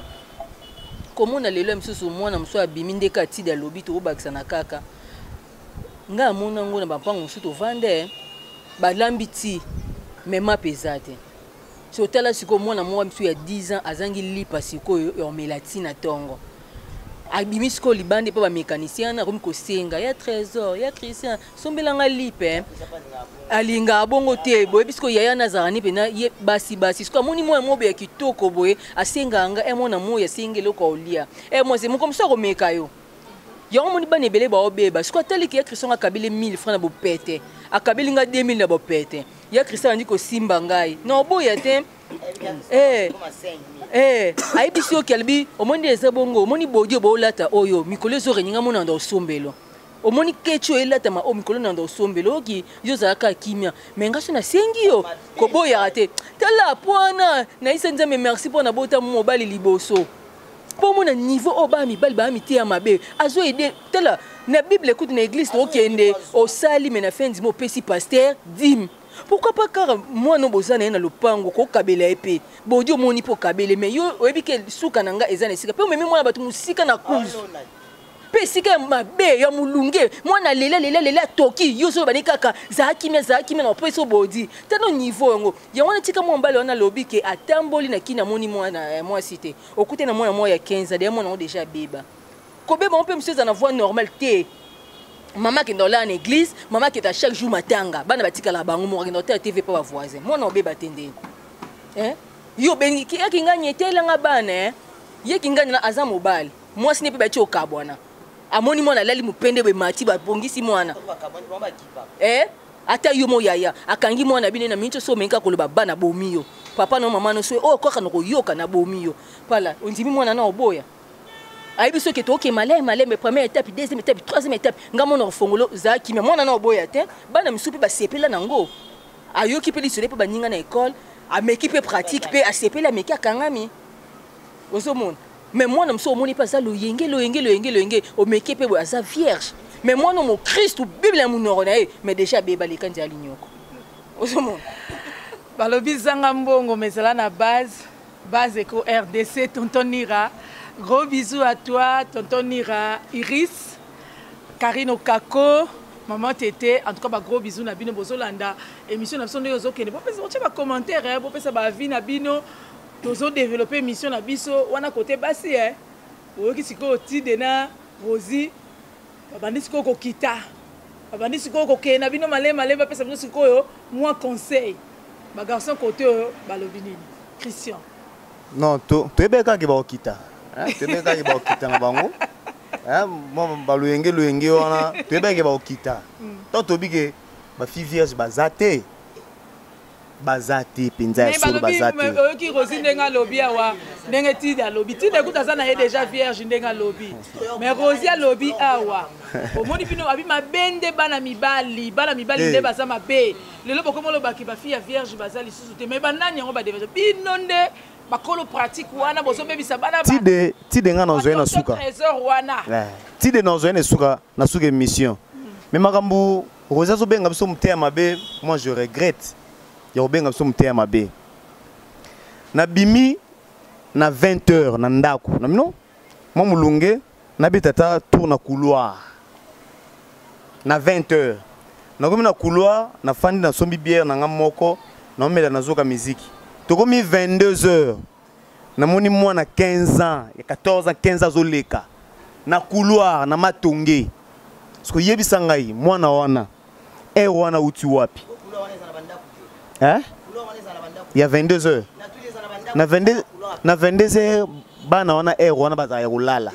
komona lelo ya mosusu mwana mosusu abimi ndeka atidi alobi tobakisa na kaka ngai amona yango na bampango mosusu tovande balambi ti mema peza te si otala sikoyo mwana moko mosusu ya dix ans azangi lipa sikoyo omela ti na ntongo abimi sikoyo libandi mpo bamécanicien wana akomi kosenga ya trésor ya christian sombelanga lipe alinga abongo te boyebi sikoyo yaya nazala ni mpena ye basibasi sikoyo amoni mwana mobe ya kitoko boye asenganga e mwana moyo asenga eloko olia e mwase moko mosusu akomeka yo yango moni bana ebele baobeba sikoyo ataliki ya christian akabeli mille francs na bopete akabeli nga deux mille na bopete ya christian andi kosimba ngai na oboya te eh eh ayebisi oki alobi omoni eza bongo omoni bodi obolata oyo mikolo ezoreninga mona nda osombelo omoni kechi oyo elatama o mikolo na nda osombelo oki yo ozalaka kimia me nga so nasengi yo koboyaka te tala po wana nayisa nzambe merci mpo na bota mobali liboso mpo mona niveau oyo baya mibali baya miteya mabe azoede tala na bible ekuti na église okende osali me na fin ndima opesi paster dime pourquoi pas kaka mwana boza na ye na lopango kokabela ye mpe bodi omoni mpo okabele me yo oyebi ke suka na nga eza na esika mpe omemi mwana bato mosika na kuzu mpe esika ya mabe ya molunge mwana lela lela lela atoki yo so bani kaka zaa kimia zaa kimia na opesi obodi tano niveau yango yango wana tika mwa mbali wana alobi ke atamboli na kini amoni mwana mwasi te okute na mwana mwa ya quinze ans deya mwana yango deja beba kobeba mpe mosu eza na voie normale te maman qui est dans l'église, maman qui est à chaque jour matanga, bana batika la bango mo qui est T V pas voisin. Moi na obeba tende. Hein? Yo bengi ki ki nganye tela nga bana hein. Ye ki nganye na aza mobile. Moi ce n'est pas bati okabwana. Amoni mwana lali mupende be mati ba bongisi mwana. Eh? Ata yo mo yaya, akangi mwana bine na mincho so menka koloba bana bomiyo. Papa na mama no so oh kwa kana ko yoka na bomiyo. Pala, ondimi mwana na oboya. Aïbi ce qui est ok malais malais mais première étape deuxième étape troisième étape ngamo na fongolo za ki mais mwana na oboya te bana misupi ba sepela nango ayoki pe lisole pe baninga na école ameki pe pratique pe asepela meki akangami ozomona mais moi non so moni pas ça lo yenge lo yenge lo yenge lo yenge o meke pe boza vierge mais moi non mo Christ ou Bible mon noronae mais déjà beba les kandia linyoko ozomo balobi zanga mbongo mezala na base base éco R D C tonton Nira gros bisous à toi tonton Nira Iris Karine Okako maman Tété en tout cas ba gros bisous na bino bozolanda émission na biso nde ozokende bo pesa ba commentaire bo pesa ba vie na bino tozo développer émission na biso wana côté basi hein oyoki siko tide na Rosie babandi siko kokita babandi siko kokena bino male male ba pesa bino siko yo moi conseil ba garçon côté balobi nini Christian non to to ebeka ke ba okita hein to ebeka ke ba okita na bango hein moi baluyenge luyenge wana to ebeka ke ba okita to to bige ba fille vierge bazate bazate penza sur bazate mais oyoki Rosie ndenga lobi awa ndenge tida lobi tida kuta sana ye déjà vierge ndenga lobi mais Rosie a lobi awa omoni bino abi mabende bana mibali bana mibali nde baza mabe lelo bokomo lobaki ba fille vierge bazali susu te mais banani yango ba developpe bino nde bakolo pratique wana bozo bebisa bana ba tide tide nga na zoena na suka trésor wana tide na zoena suka na suka émission mais makambu Rosie zo benga biso mte ya mabe moi je regrette ya obenga biso mte ya mabe na bimi na vingt heures na ndako na mino moi mulunge na bitata tour na couloir na vingt heures na komi na couloir na fandi na sombi bière na nga moko na omela na zoka musique to komi vingt-deux heures na moni mwana quinze ans ya quatorze ans quinze ans zoleka na couloir na matonge sko yebisa ngai mwana wana e wana uti wapi hein il y a vingt-deux heures na vingt-deux na vingt-deux heures bana wana e wana baza ya kulala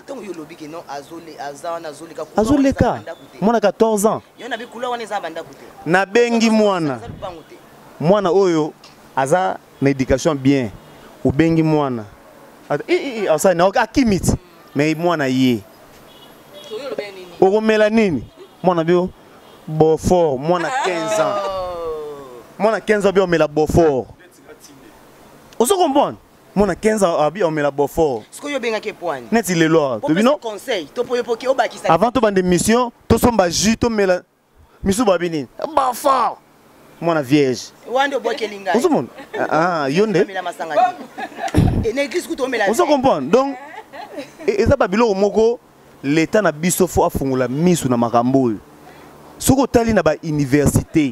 azoleka mwana quatorze ans na bengi mwana mwana oyo aza na éducation bien ou bengi mwana asa na akimiti mais mwana ye okomela nini mwana bio Beaufort mwana quinze ans mwana quinze ans bio mela Beaufort oso comprendre mwana quinze ans abi omela Beaufort siko yo benga ke poani neti lelo to bino conseil to poyo poki obakisa avant to bande mission to somba jus to mela misu babini Beaufort mwana vierge wande obokelinga oso mon ah yonde mela masanga et l'église ku to mela oso comprendre donc eza babilo moko l'état na biso fo afungula misu na makambo soko tali na ba université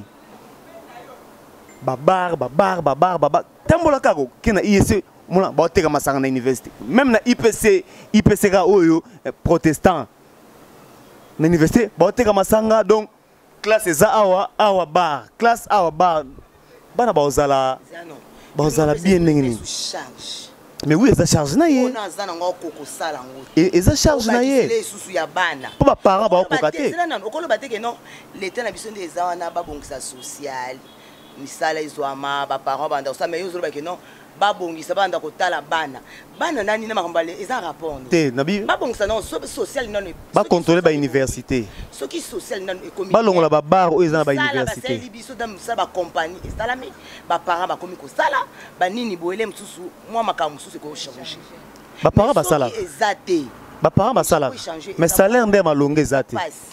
babar babar babar babar tambola kako kena I E C mona ba teka masanga na université même na I P C I P C ka oyo protestant na université ba teka masanga donc classe za awa awa bar classe awa bar bana ba ozala ba ozala bien ningini mais oui eza charge na ye ona za na ngoko ko sala ngo et eza charge na ye les susu ya bana po ba parents ba ko kate non okolo bateke non l'état na biso ndeza wana ba bongisa social misala izwama ba parents banda ça mais yo ba ke non ba bongisa banda ko tala bana bana nani na makambale eza rapport te nabi ba bongisa non social non ba contrôler ba université ce qui social non économique ba longola ba bar o eza na ba université ça biso dam ça ba compagnie ça la mais ba parents ba komi ko sala ba nini boele msusu moi makamu msusu ko changer ba parents ba sala ezate ba parents ba sala mais salaire ndé malonga ezate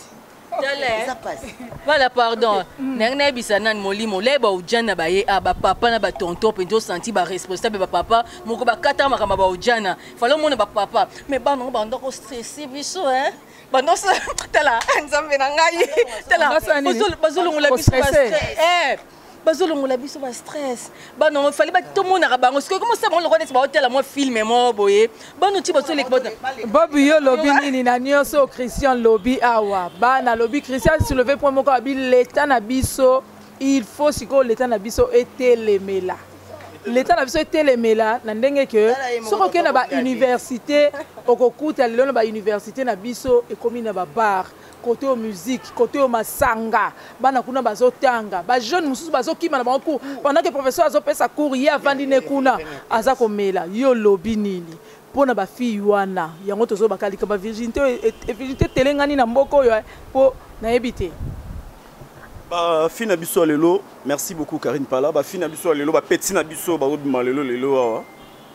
voilà pardon nang na bisa nan molimo leba ujana ba ye aba papa na ba tonton pendo senti ba responsable ba papa moko ba kata makamba ba ujana falo mona ba papa mais ba non ba ndoko stressé biso hein ba non ça tala nzambe na ngai tala bazolo bazolo ngula biso ba stress eh bazolo ngula biso ba stress ba non fallait ba tout monde na bango parce que comment ça bon le connaître ba hôtel moi filmer moi boye ba nous ti bazolo le Bob yo lobby nini na nyonso Christian lobby awa ba na lobby Christian soulever point moko abi l'état na biso il faut siko l'état na biso etelemela l'état na biso etelemela na ndenge que soko ke na ba université okokuta lelo na ba université na biso ekomi na ba bar côté au musique côté au masanga bana kuna bazotanga ba jeune mususu bazokima na bango pendant que professeur azopesa cours ya vandine kuna aza komela yo lobby nini pona ba fille wana yango tozo bakalika ba virginité virginité telengani na mboko yo po na ebité ba fille na biso lelo merci beaucoup Karine Pala ba fille na biso lelo ba petit na biso ba obima lelo lelo awa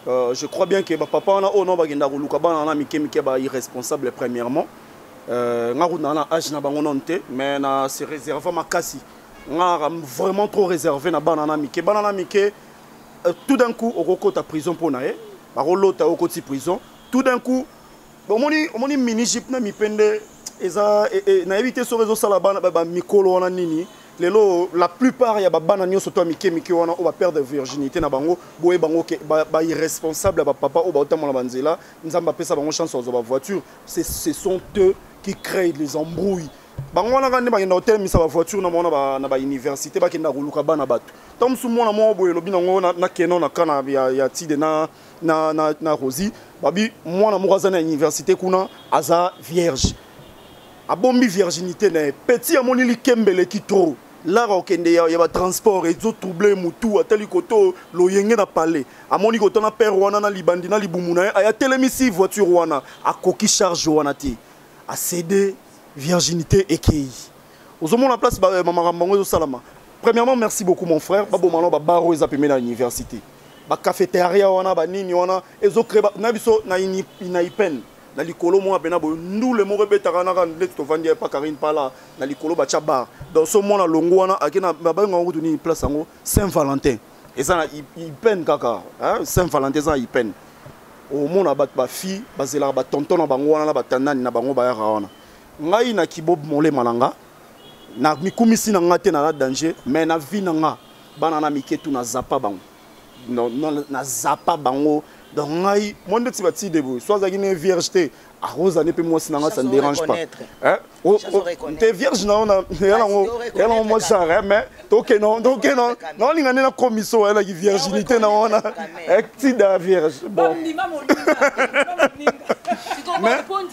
Euh, je crois bien que papa on a oh non bagenda koluka bana na mike mike ba irresponsable premièrement. Euh nga runa na âge na bango nonté mais na se réserve makasi. Nga vraiment trop réservé na bana na mike bana na mike euh, tout d'un coup au kokota prison pour nae. Ba rolota au koti prison. Tout d'un coup omoni omoni mini jeep na mipende eza na éviter sur réseau sala bana ba mikolo wana nini. Lelo, la plupart ya bana nyonso to mike mike wana o ba perdre virginité na bango boye bango ke ba, ba irresponsable ba papa o ba otamo na banzela nzamba pesa bango chance ozo ba voiture c'est ce sont eux qui créent les embrouilles bango wana kande ba hotel misa ba voiture na mona ba na ba université ba kenda kuluka bana batu tom sumo na mo boye lobi nango na, na keno na kana ya, ya tide na na na, na Rosie babi mwana mokaza na université kuna aza vierge abombi virginité na petit amoni likembele ki trop. Là, il y a des transports, il y a des troubles, il y a koto loyenge na palais. Amoni koto na père wana na libandi na libumuna, il y a télémisi voiture wana, a koki charge wana ti. A cédé virginité et kei. Aux hommes la place maman Rambango salama. Premièrement, merci beaucoup mon frère. Babo mano ba baro eza pemé na université. Ba cafétéria wana ba nini wana ezo kreba na biso na ini na ipen. Na likolo mo apena bo nous le mo rebetaka na kan leto vandia pa Karine Pala na likolo ba chabar dans ce monde longo wana akena ba ba ngo tuni place ngo Saint-Valentin et ça il peine kaka hein Saint-Valentin ça il peine au monde ba ba fille bazela ba tonton na bango wana ba tanani na bango ba ya wana ngai na kibob mole malanga na mikumisi na ngate na danger mais na vie na nga bana na miketu na zapa bango non na zapa bango. Donc, moi, je suis debout. Soit je suis vierge, à Rose, moi, ça ne dérange pas. Tu es vierge, non, moi, ça, mais donc, non, donc, non, non, il y a une commission, elle a une virginité, non, on a un petit de vierge. Bon. Mais.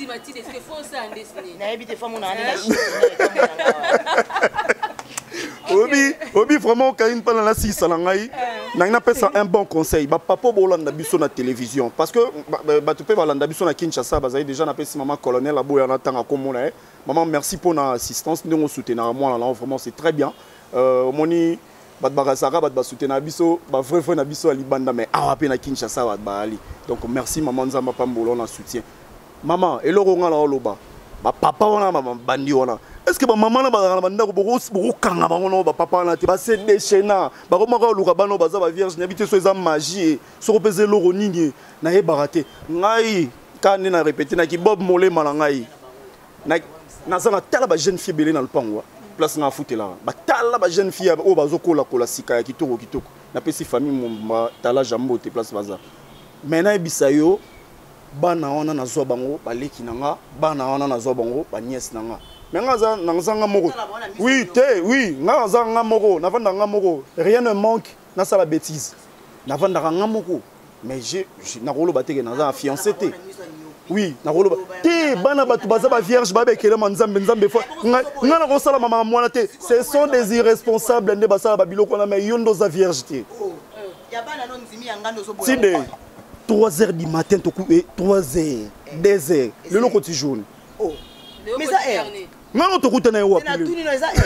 Obi, obi vraiment Karine Pala la six salangai. N'a pas ça un bon conseil. Ba papa bolanda biso na télévision parce que ba tu peux bolanda biso na Kinshasa ba déjà na pesi maman colonel la boya na tanga comme on est. Maman merci pour notre assistance, nous nous soutenir moi là vraiment c'est très bien. Euh moni ba bagasara ba soutenir biso ba vrai vrai na biso ali banda mais awa pe na Kinshasa ba ba ali. Donc merci maman Nzamba Pambolo na soutien. Maman et le ronga la oloba. Ba papa wana maman bandi wana. Est-ce que ma maman na ba banda ko beaucoup kanga ba ngono ba papa na te ba se déchaîna ba ko maka luka bano ba za ba vierge n'habite so eza magie so pese loro nini na ye baraté ngai quand na répéter na ki bob molé malangai na na za na tala ba jeune fille belé na lupango place na foutela ba tala ba jeune fille o ba zo kola kola sika ya kitoko kitoko na pesi famille mo tala jambo te place baza maintenant bisayo bana wana na zo bango baleki nanga bana wana na zo bango ba nièce nanga mais ngaza nanga moko oui te oui ngaza nga moko na vanda nga moko rien ne manque na sala bêtise na vanda nga moko mais j'ai na rolo bateke na fiancé te oui na rolo te bana batu baza ba vierge ba bekele manzambe nzambe fo nga na ko sala mama mwana te ce sont des irresponsables nde basala ba biloko na mais yondo za vierge te ya bana non nzimi yanga ndo zo boya trois heures du matin to ku trois heures deux heures le loko ti jaune oh mais ça est non to kutana yo apile na tuni no za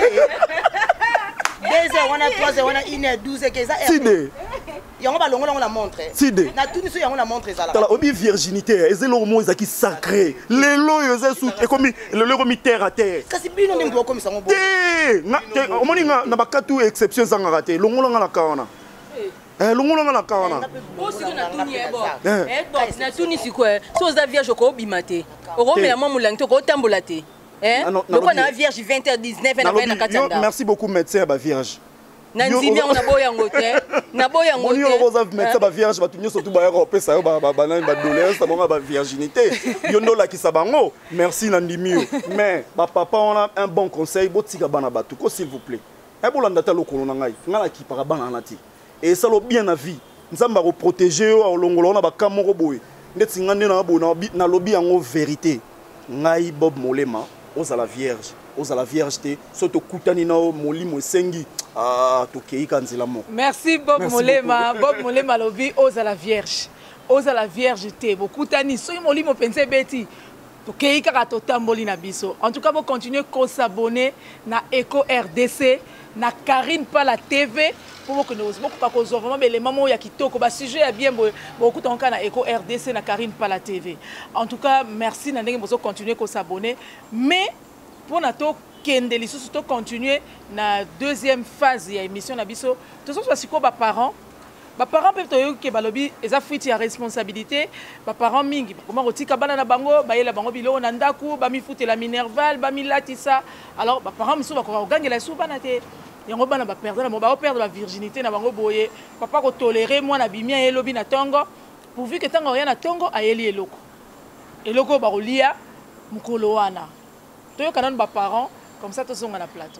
deux heures wana trois heures wana une heure douze que ça est side yango ba longo la montre side na tuni so yango la montre za la tala obi virginité ezelo mo ezaki sacré lelo yo za sou et comme le lelo mi terre à terre kasi bino ndimbo comme ça ngo te na omoni na bakatu exception za ngate longo longa la kaona eh longo longa la kaona o siko na tuni ebo eh bon na tuni siko so za vierge ko bimate o romela mo mulangi to ko tambola te. Hein? Donc on a vierge vingt heures dix-neuf et merci beaucoup médecin ba vierge. Nanzimi on a boya ngote. Na boya ngote. On y a médecin ba vierge ba tunyo surtout ba ya pesa ba ba ba ba douleur ça ba virginité. Yondo la ki sabango. Merci Nandimi. Mais ba papa on a un bon conseil botika bana batu ko s'il vous plaît. E bolanda ta lokolo na ngai. Ngala ki para bana nati. Et ça lo bien na vie. Nzamba ko protéger o longolo na ba kamoko boy. Ndeti ngande na bo na lobi yango vérité. Ngai Bob Molema. Aux à la vierge, aux à la vierge, surtout Koutani na molimo sengi, ah tokei kanzela mo. Merci Bob Molema, Bob Molema lobi aux à la vierge, aux à la vierge te, beaucoup tani, soy molimo pense beti, tokei kaka totamboli na biso. En tout cas, vous continuez à s'abonner na Eco R D C, na Karine Pala T V, pour que nous beaucoup vraiment les mamans ya kitoko ba sujet ya bien beaucoup en cas na Eco R D C na Karine Pala T V. En tout cas, merci na ndenge bozo continuer ko s'abonner mais pour nato kende lisusu to continuer na deuxième phase ya émission na biso to so siko ba parents ba parents peuvent to ke balobi eza fuite ya responsabilité ba parents mingi comment rotika bana na bango ba yela bango bilo na ndaku ba mi fuite la minerval ba mi latisa alors ba parents miso ba ko gangela su bana te yango bana ba perdre na mo ba perdre la virginité na bango boye papa ko tolérer moi na bimia elobi na tongo pourvu que tango ya na tongo ayeli eloko eloko ba rolia mukolo wana to yo kanon ba parents comme ça tous on a plateau.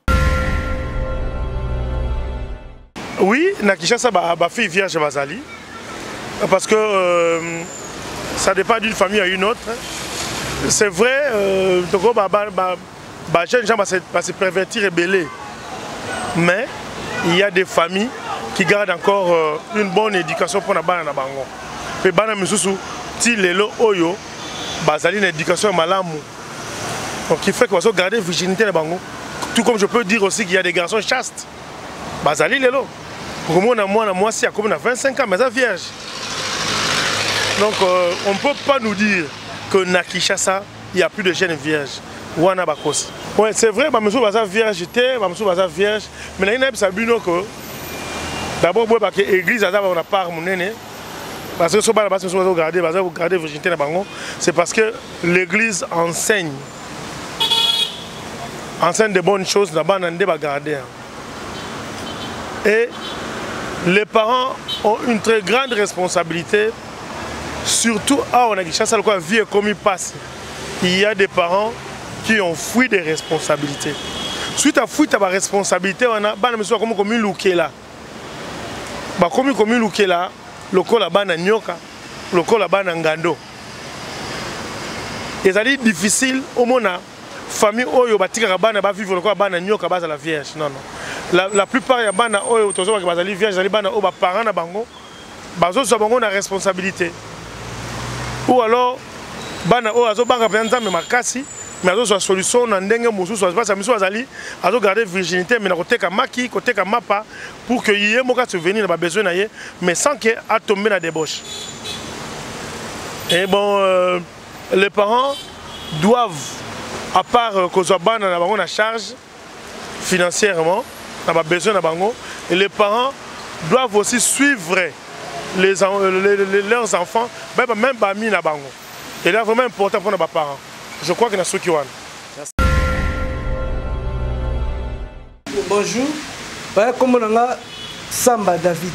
Oui, na Kinshasa ba ba fille vierge bazali parce que euh, ça dépend d'une famille à une autre. C'est vrai euh, donc ba ba ba jeune gens va se va se pervertir et beller. Mais il y a des familles qui gardent encore euh, une bonne éducation pour na bana na bango. Pe bana misusu ti lelo oyo bazali une éducation malamu. Donc qui fait qu'on va garder virginité na bango. Tout comme je peux dire aussi qu'il y a des garçons chastes. Bazali lelo. Pour moi, moi, moi, si à comme vingt-cinq ans, mais ça vierge. Donc euh, on ne peut pas nous dire que na Kinshasa, il n'y a plus de jeunes vierges. Wana bakosi. Ouais, c'est vrai, ma monsieur baza vierge était, ma monsieur baza vierge, mais il y a des bino que d'abord parce que l'église a on a part mon nene. Parce que ce pas parce que vous regardez, vous regardez virginité na bango, c'est parce que l'église enseigne enseigne de bonnes choses là-bas dans des garder. Et les parents ont une très grande responsabilité, surtout à on a dit ça quoi vie comme il passe. Il y a des parents qui ont fui des responsabilités. Suite à fuite à la responsabilité, on a ban monsieur comme comme luké là. Ba comme comme luké là, le col là-bas na nyoka, le col là-bas na ngando. Et ça dit difficile au mona famille oyo batika bana ba vivre le col là-bas na nyoka base à la vierge. Non non. La, la plupart ya bana oyo tozo ba bazali vierge zali bana o ba parents na bango bazo so bango na responsabilité. Ou alors bana oyo azo banga penza me makasi mais azo so solution na ndenge mosusu so pas miso azali azo garder virginité mais na koteka maki koteka mapa pour que yé moka se venir na ba besoin na yé mais sans que a tomber na débauche. Et bon euh, les parents doivent à part euh, que so bana na bango na charge financièrement on a besoin de bango et les parents doivent aussi suivre les, les, les, leurs enfants même bami na bango et là vraiment important pour nos parents. Je crois que na ceux qui ont. Bonjour, comme on a Samba David.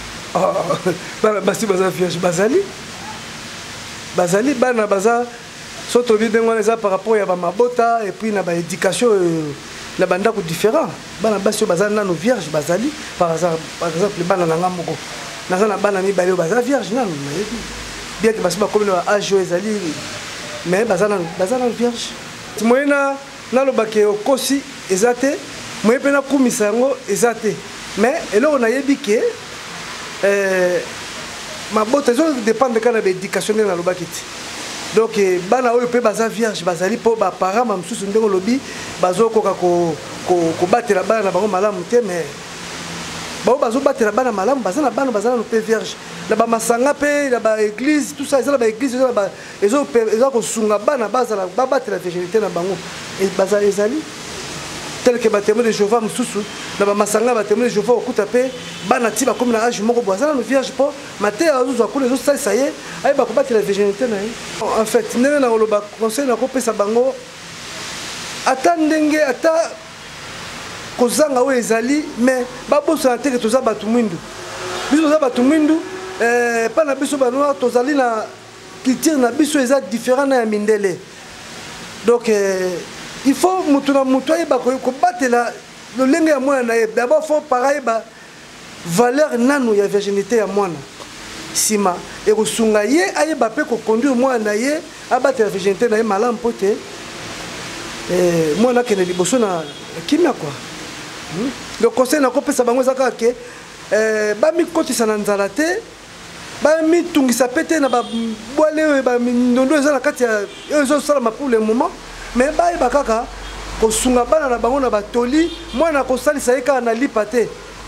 Basi baza vierge bazali bazali bana baza soto bidengo les par rapport à mabota et puis na ba éducation na banda ko différent bana basi bazali nano vierge bazali par exemple par exemple bana na ngamoko na bana mi bali bazali vierge nano bien que basi ba comme na âge ezali mais bazali bazali vierge moyena na lobake okosi ezate moye pena kumisa yango ezate mais eloko na yebi ke euh mabota zo dépend de kana éducation na lobake ti. Donc bana oyo pe baza vierge bazali po ba parents mamsusu ndenge lobi bazo koka ko ko batela bana bango malamu te mais ba bazo batela bana malamu bazana bana bazana no pe vierge la ba masanga pe la ba église tout ça ezala ba église ezala ba ezo ezo ko sunga bana bazala ba batela virginité na bango et bazali ezali tel que ba témoin de Jéhovah msusu na ba masanga ba témoin de Jéhovah okuta pe bana ti ba comme na âge moko bazana no vierge po maté azo ko les autres ça ça y est ay ba ko batela virginité na en fait nene na loba conseil na ko pesa bango ata ndenge ata kozanga oyo ezali mais babosana te ke toza bato mwindu biso toza bato mwindu epa na biso banoir tozali na culture na biso eza différent na ya mindele donc il faut mutu na mutu ayeba kobatela lolenge ya mwana na ye d'abord faut pareil ba valeur nano ya virginité ya mwana sima ekosunga ye ayeba pe koconduire mwana na ye abatela virginité na ye malamu po te mwana akende liboso na kimia quoi. Le conseil na kopesa bango ezaka ke bami kotisa na nzala te bami tungisa pete na ba bwale ba ndondo ezala kati ya ezo sala pour le moment mais bayeba kaka kosunga bana na bango na batoli mwana kosalisa ye kaka na lipa te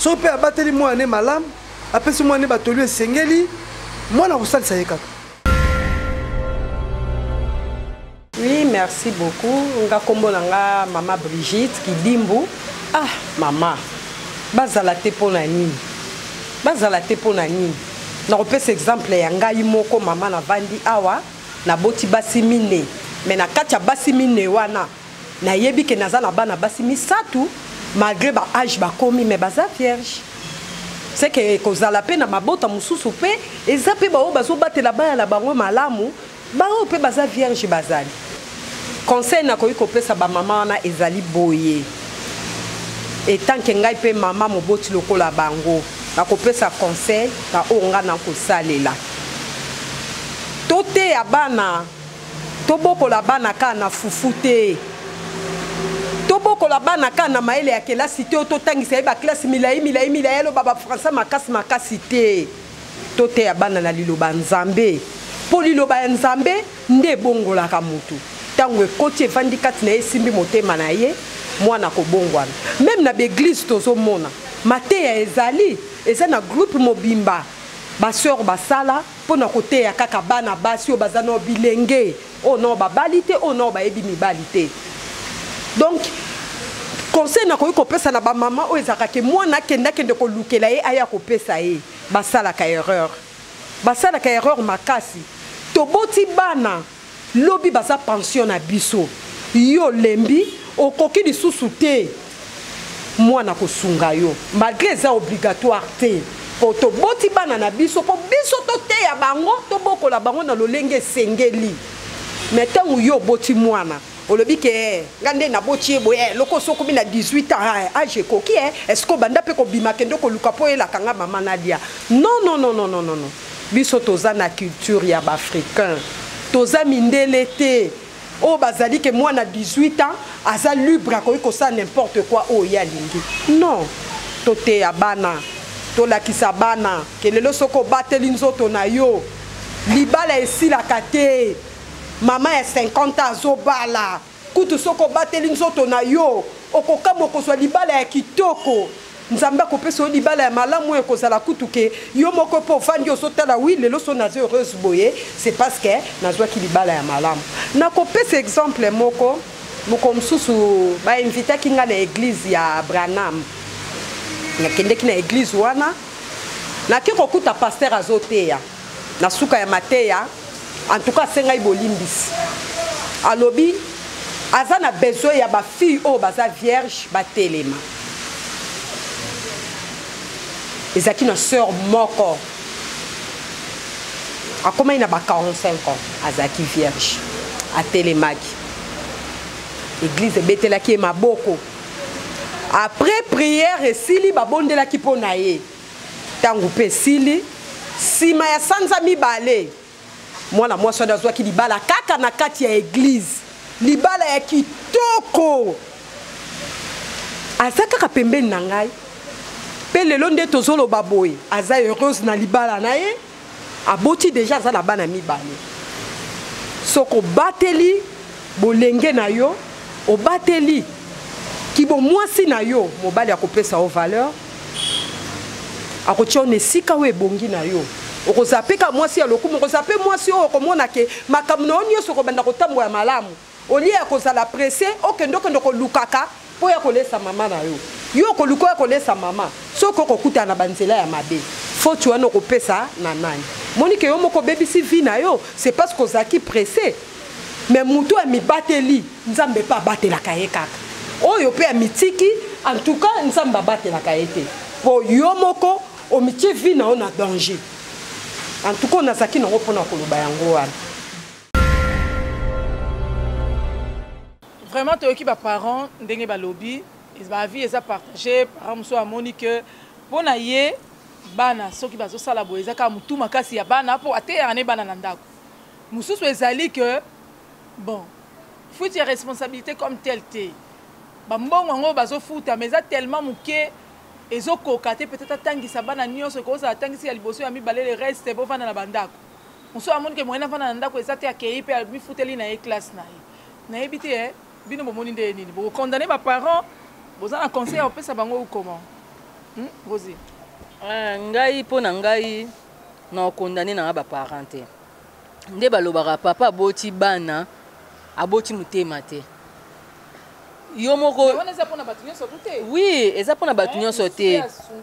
soki mpe abateli mwana ne malamu apesi mwana ne batoli esengeli mwana kosalisa ye kaka. Oui, merci beaucoup. Nga kombo nga Mama Brigitte Kidimbu. Ah, maman. Bazala te pona nini. Bazala te pona nini. Na kopesa exemple ya ngai moko mama na vandi awa na boti basi mine. Mais na kati ya basi mine wana na yebi ke naza na bana basi misatu malgré ba âge ba komi mais baza vierge. C'est que kozala pe na mabota mususu pe eza pe ba o bazo batela bana na bango malamu ba o pe baza vierge bazali. Conseil na koyi kopesa ba mama na ezali boye. Et tant que ngai pe mama moboti lokola bango na kopesa conseil na onga na kosalela. Tote ya bana toboko la bana ka na fufute. Toboko la bana ka na maele ya kelasi te ototangisa ba classe milai milai milai lo baba français makasi makasi te. Tote ya bana na liloba nzambe. Po liloba nzambe nde bongola ka mutu. Tango ekoti evandi kati na esimbi motema na ye mwana kobongwana même na l'église tozomona mateya ezali eza na groupe mobimba baseur basala mpona koteya kaka bana basi oyo baza na bilenge oyo na babali te oyo na bayebi mibali te. Donc conseil na koyi kopesa na bamama oyo ezalaka ke mwana akende akende kolukela ye aya kopesa ye basalaka erreur basalaka erreur makasi toboti bana lobi baza pension na biso yo lembi okoki lisusu te mwana kosunga yo malgré eza obligatoire te po toboti bana na biso po biso toteya bango tobokola bango na lolenge esengeli mais ntango yo oboti mwana olobi ke nga nde naboti ye boye loko sokomi na dix-huit ans age ekoki est-ce que obanda mpe kobima kende koluka mpo oyelaka nga mama Nadia. Non, non, non, non, non, non. Biso toza na culture ya baafricain toza mindele te o bazali ke mwana dix-huit ans aza libre akoki kosala n'importe quoi oyo ye alingi. Non, toteya bana tolakisa bana ke lelo soki obateli nzoto na yo libala esilaka te. Mama ya cinquante ans azobala kutu soki obateli nzoto na yo okokama okozwa libala ya kitoko nzambe akopesa yo libala ya malamu oyo ekozala kutu ke yo moko mpo ofandi ozotala wi lelo so naza heureuse boye c'est parce que nazwaki libala ya malamu. Nakopesa exemple moko moko mosusu bainvitaki nga na église ya Branham nakendeki na église wana nake kokuta paster azoteya na suka ya mateya en tout cas sengai bolimbisi alobi aza na besoin ya ba fille o baza vierge batelema ezaki na sœur moko akoma ina ba quarante-cinq ans azaki vierge atelemaki église betelaki maboko après prière esili babondelaki mpo na ye ntango mpe esili nsima ya sanza mibale mwana mwasi wana azwaki libala kaka na kati ya église libala ya kitoko aza kaka pembeni na ngai mpe lelo nde tozoloba boye aza heureuse na libala na ye aboti deja aza na bana mibale soki obateli bolenge na yo obateli kibo mwasi na yo mobali akopesa yo valeur akotia yo na esika oyo ebongi na yo okozapeka mwasi ya lokumu okozape mwasi oyo okomona ke makambo na yo nyonso okobanda kotambola malamu olia ya kozala presse okende okende kolukaka mpo ya kolesa mama na yo yo okoluka ya kolesa mama soki okokutana na banzela ya mabe foti wana okopesa na nani moni ke yo moko obebisi vi na yo c'est parce que ozalaki presse mais mutu ya mibateli nzambe mpe abatelaka ye kaka oyo mpe ya mitiki en tout cas nzambe abatelaka ye te po yo moko omitie vi na yo na danger. En tout cas, on a zaki na repona koloba yango wana. Vraiment to ki ba parents ndenge ba lobby, ils ba vie eza partager par muso amoni que pona ye bana soki bazo sala boeza ka mutu makasi ya bana po ate ane bana na ndako. Mususu ezali que bon, faut y responsabilité comme telle te. Ba mbongo ngo bazo futa mais ça tellement muke ezokoka te peut-être atangisa bana nyonso koza atangisi ya liboso ya mibale le reste bo fana na bandako muso amoni ke moyena fana na ndako ezate akei pe mi futeli na e classe na ye na ebite eh bino bomoni nde nini bo condamner ba parents boza na conseil opesa bango ou comment Rosie. Ngai po na ngai na condamné na ba parent te. Nde balobaka papa boti bana aboti mutema te. Yo moko oui, eza pona batu nyonso te.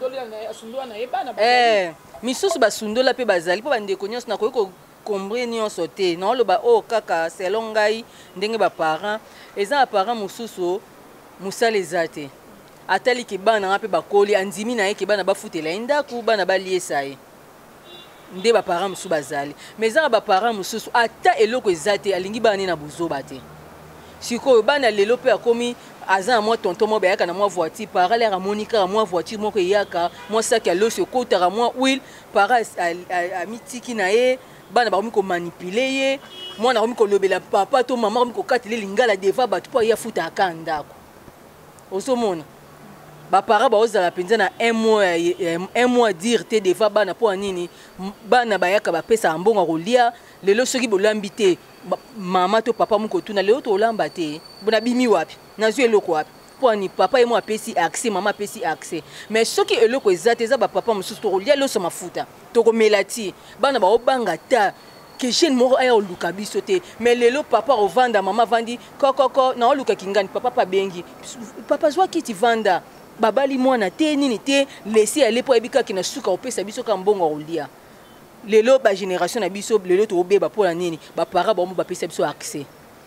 Eh, misusu basundola pe bazali po bandeko nyonso na koyiko comprendre nyonso te. Na loba o kaka selon ngai ndenge ba parent, eza ba parent mususu musala eza te. Atali ki bana nga pe bakoli andimi na ye ki bana bafutela ndaku bana baliesa ye. Nde ba parent mususu bazali. Mais eza ba parent mususu ata eloko eza te alingi bana na buzoba te. Siko bana lelo pe akomi aza moi tonton mo bayaka na moi voiture para l'air monika moi voiture moko yaka moi sac à l'eau se kotara moi huile para a mitiki na ye bana ba ko manipuler ye moi na ko lobela papa to maman ko katile lingala deva batu po ya futa akandako osomona ba para ba ozala penza na un mois un mois dire te deva bana po nini bana bayaka ba pesa mbongo kolia lelo soki bolambi te mama to papa moko tuna lelo to olamba te bona bimi wapi nazwi eloko wapi po ni papa et moi apesi accès mama apesi accès mais soki eloko ezate za ba papa mususu to kolia lo so mafuta to komelati bana ba obanga ta que jeune moko aya oluka biso te mais lelo papa ovanda mama vandi kokoko na oluka kingani papa pa bengi papa zwa kiti vanda babali mwana te nini te laisser aller po ebika kina suka opesa biso ka mbongo olia lelo ba génération na biso lelo to obeba po la nini ba para ba mo ba pesa biso accès.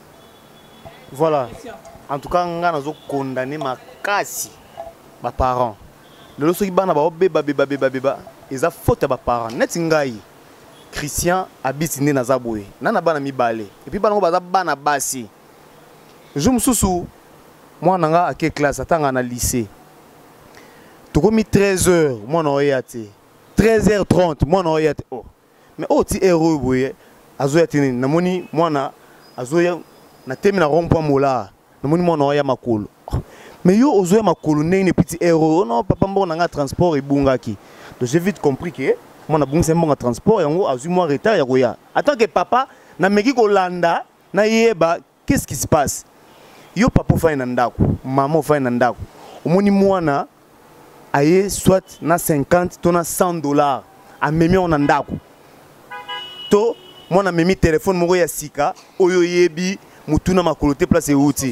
Voilà. En tout cas nga nazo condamner makasi ba parents lelo soki bana ba obeba beba beba beba eza faute ba parents net ngai Christian abiti ne nazaboye nana bana mibale et puis bana ngo baza bana basi je mususu mwana nga ake classe atanga na lycée tokomi treize heures mwana oya te treize heures trente mwana oya te oh mais oh ti héros boye azoya te na moni mwana azoya na temi na rond point mola na moni mwana oya makolo mais yo ozoya makolo nene petit héros non papa mbona nga transport ebungaki donc j'ai vite compris que mwana bungisa mbonga transport yango azui moi retard ya koya attends que papa na meki kolanda na yeba qu'est-ce qui se passe yo papa fa na ndako maman fa na ndako omoni mwana aye soit na cinquante to na cent dollars a memi on ndako to mwana memi téléphone moko ya sika oyo yebi mutuna makolote place euti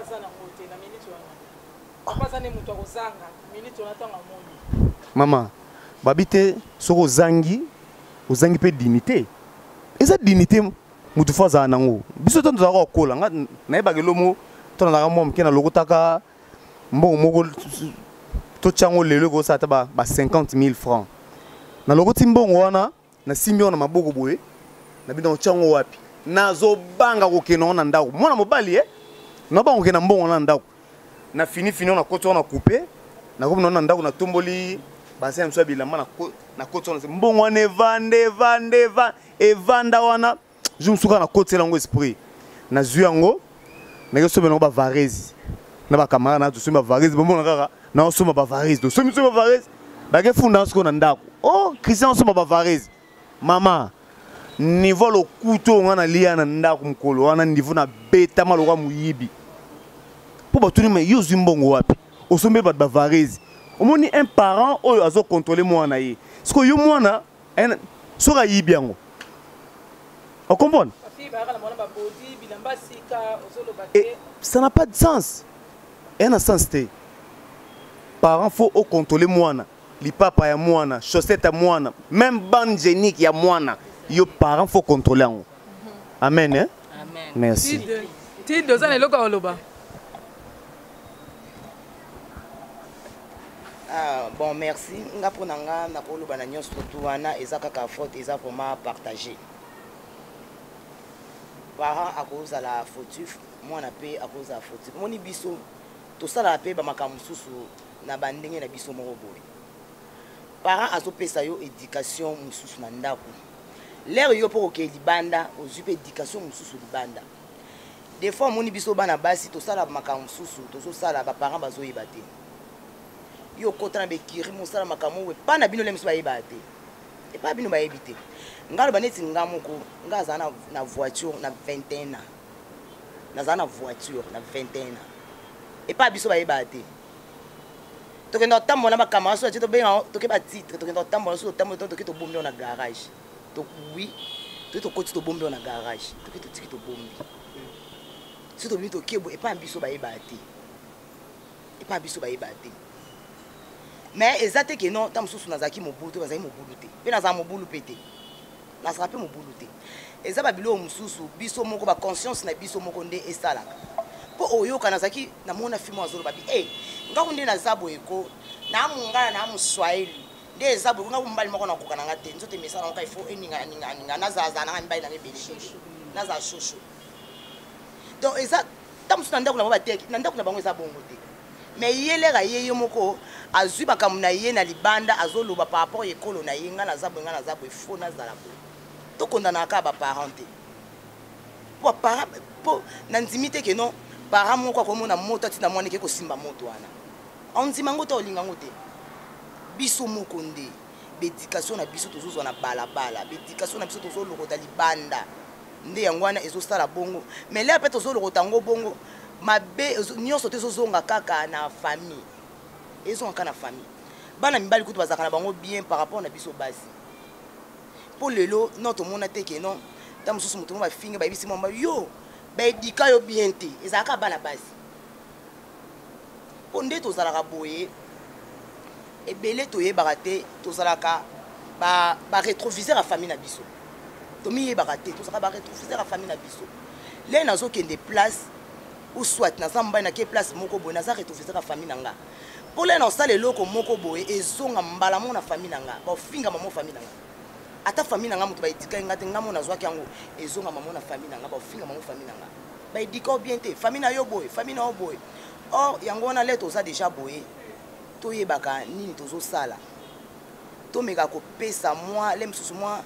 mama babite soko zangi ozangi pe dignité eza dignité mutu faza nango biso to nzaka okola nga na yeba kelomo to na ngamo mkena lokotaka mbongo moko to chango lelo ko sa ta ba cinquante mille francs na lokoti mbongo wana na simio na maboko boye na bino chango wapi nazo banga ko keno na ndako mwana mobali eh na bango kena mbongo na ndako na fini fini na koto na couper na ko na ndako na tomboli basi ya mswa bilamba na na koto na mbongo wana vande vande va e vanda wana je me souka na koto lango esprit na zuyango na ko sobe na ba varese na ba camarade na to sobe ba varese bombo na kaka na soma ba varese to sobe sobe ba varese ba ke funda sko na ndako oh Christian soma ba varese mama niveau lo kuto ngana lia na ndako mkolo wana niveau na beta maloka muyibi po batuni me yo zimbongo wapi osombe ba ba varese omoni un parent oyo azo contrôler mwana ye siko yo mwana en soka yibi yango on comprend et ça n'a pas de sens et na sens te parent faut au contrôler mwana li papa ya mwana chaussette ya mwana même bande génique ya mwana yo parent faut contrôler yango amen hein amen merci ti doza na loka oloba. Ah, bon, merci. Nga pour nanga na polo bana nyonso tout wana eza kaka faute eza vraiment partager. Parents à cause de la faute, moi na paix à cause de la faute. Moni biso to sala paix ba makamususu na bandenge na biso moko boy. Parents azo pesa yo éducation mususu na ndako. L'air yo pour que libanda ozupe éducation mususu libanda. Des fois moni biso bana basi to sala makamususu to so sala ba parents bazo yebate. Yo kotana be kiri musala makamu we pana bino lemso ba yebate et pas bino ba yebite ngalo baneti ngamoko ngaza na na voiture na vingt et un ans naza na voiture na vingt et un ans et pas biso ba yebate tokenda kotambola na bakamara so atie tobenga toke batitre tokenda kotambola so totambola toke tobombi na garage oui toke tokoti tobombi na garage toke totiki tobombi so tobimi tokebo epa biso bayeba te epa biso bayeba te mais eza te ke non ta mosusu nazalaki mobulu te bazali mobulu te mpe nazala mobulu mpe te nazala mpe mobulu te eza babiloko mosusu biso moko baconscience na biso moko nde esalaka mpo oyoka nazalaki namona filme azoloba bi e ngaku nde naza boye ko namongala na moswahili nde eza boye ngaku mobali moko nakoka nanga te nzoto emesala nanga ifo eninganinga nazala nanga mibali nanga ebele nazala shosho donc eza ta mosusu na ndako na bango bateki na ndako na bango eza bongo te mais yeleka ye ye moko azwi makambo na ye na libanda azoloba par rapport ekolo na ye nga naza boye nga naza boye fo nazala boye tokondanaka baparent te po para po na ndimi te ke non parent moko akomona moto atina mwana eke kosimba moto wana ondima ngo te olinga ngo te biso moko nde bédication na biso tozozwa na balabala bédication na biso tozolokota libanda nde yango wana ezosala bongo mais lea mpe tozolokota yango bongo mabe nyonso te ezozonga kaka na famille ezonga kaka na famille bana mibali kutu bazalaka na bango bien par rapport na biso basi mpo lelo non tomona te ke non ta mosusu moto mo bafinga bayebisi mwa yo baedika yo bien te ezalaka bana basi mpo nde tozalaka boye ebele toyebaka te tozalaka barétroviseur ya famille na biso tomiyebaka te tozalaka barétroviseur ya famille na biso le nazokende place ou soit naza mobali nake place moko boye naza rétroviseur ya famille na nga mpo le naosala eloko moko boye ezonga mbala mo na famille na nga baofinga mamo famille na nga ata famille na nga moto baedika nga te nga mo nazwaki yango ezonga mamo na famille na nga baofinga mamo famille na nga baedika o bien te famille na yo boye famille na yo boye or yango wana le toza déjà boye toyebaka nini tozosala tomeka kopesa mwa le mosusu mwa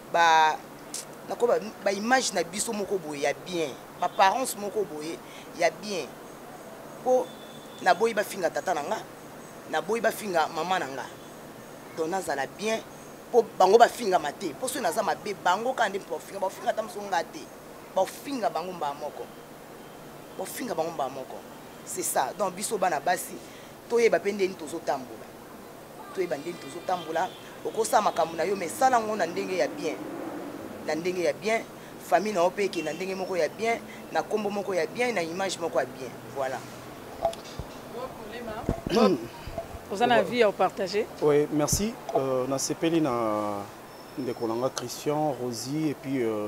baimage na biso moko boye ya bien baparence moko boye ya bien mpo naboyi bafinga tata na nga naboyi bafinga mama na nga donc nazala bien po bango bafingama te mpo soki naza mabe bango kaka nde bafinga bafinga ata moso nga te bafinga bango mbaa moko bafinga bango mbaa moko c'est ça donc biso bana basi toyeba mpe ndeni tozotambola toyeba ndeni tozotambola okosala makambo na yo mais sala ngo na ndenge ya bien na ndenge ya bien famille na yo mpe eke na ndenge moko ya bien na nkombo moko ya bien na image moko ya bien voilà. Vous en avez à partager? Oui, merci. Euh, na sepeli na ndeko nanga Christian, Rosie et puis euh,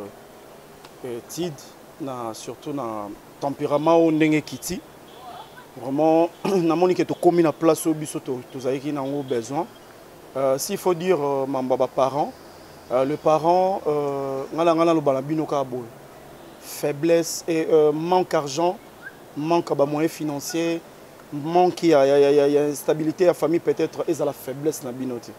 et Tid na surtout na tempérament au ndenge kiti. Vraiment na moni que to komi na place au biso to tozaki na ngo besoin. Euh, s'il faut dire euh, mamba parents, euh, le parent euh ngala ngala lo balabino ka boy. Faiblesse et euh, manque d'argent, manque de moyens financiers. Manque, il y a instabilité à la famille, peut-être, et la faiblesse na binote.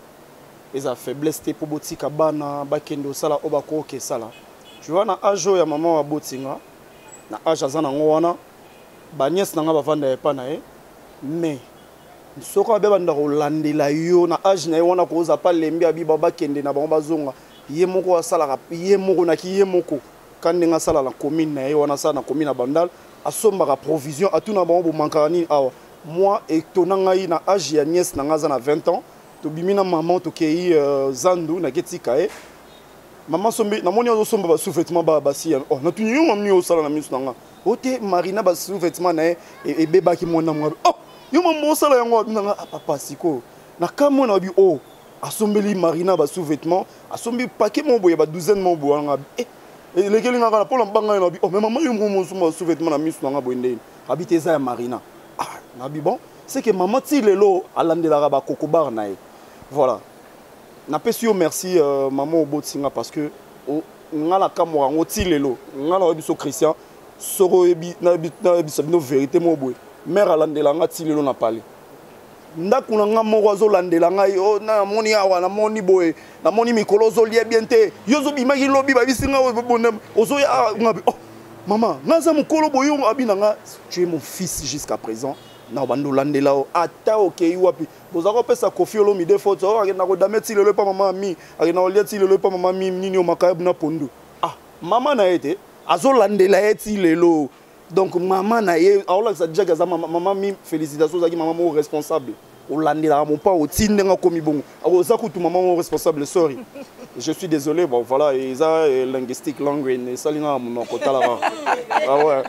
Et la faiblesse, c'est pour botika bana, bakendo sala, obako ke sala. Tu vois, na ajo ya maman wa botinga, na aja zana ngwana, banyes nanga bavanda pa na e, mais soko beba ndako landela yo na age na wana ko za pa lembi abi baba kende na bango bazonga, ye moko asala ye moko na ki ye moko. Quand nga sala la commune na e wana sala na commune na Bandal, asombaka provision à tout na bango mankani awa moi et tonangai na âge ya nièce na ngaza na vingt ans to bimina maman to kei uh, zandu na ketika e maman sombe na moni ozo somba ba sous-vêtement ba basi oh na tuni yo mamni o sala na misu nanga ote marina ba sous-vêtement na e e beba ki mona mwa oh yo mambo sala yango nanga papa siko na kamo na bi oh asombeli marina ba sous-vêtement asombi paquet mo boye ba douzaine mo bo nga eh et les gens qui ont pour l'embanga ils ont dit oh mais maman ils m'ont sous-vêtement na misu nanga boyende habité ça marina ah na bi bon c'est que maman ti lelo alandela ba kokobar na e voilà na pesi yo merci euh, maman Obotinga parce que ngala kamora ngo ti lelo ngala biso Christian soro ebi na biso no vérité mo boy mère alandela nga ti lelo na parler ndako na nga moko azolandela ngai o na moni awa na moni boye na moni mikolo ozolia bien te yo zobimaki lobi babisi nga ozoya ngabi oh maman naza mokolo boye abina nga tu es mon fils jusqu'à présent na bandolandela o ata okei wapi bozaka kopesa kofi olomi de faute o akenda kodame ti lelo pa maman mi akenda olia ti lelo pa maman mi nini o makayabu na pondu ah maman na ete azolandela ye ti lelo. Donc maman na ye aola sa déjà maman mi félicitations zaki maman mo responsable olandela mon pas otindenga komi bongo akoza kutu maman responsable sorry je suis désolé bon voilà et ça linguistique langue et salinga mon kotala ah ouais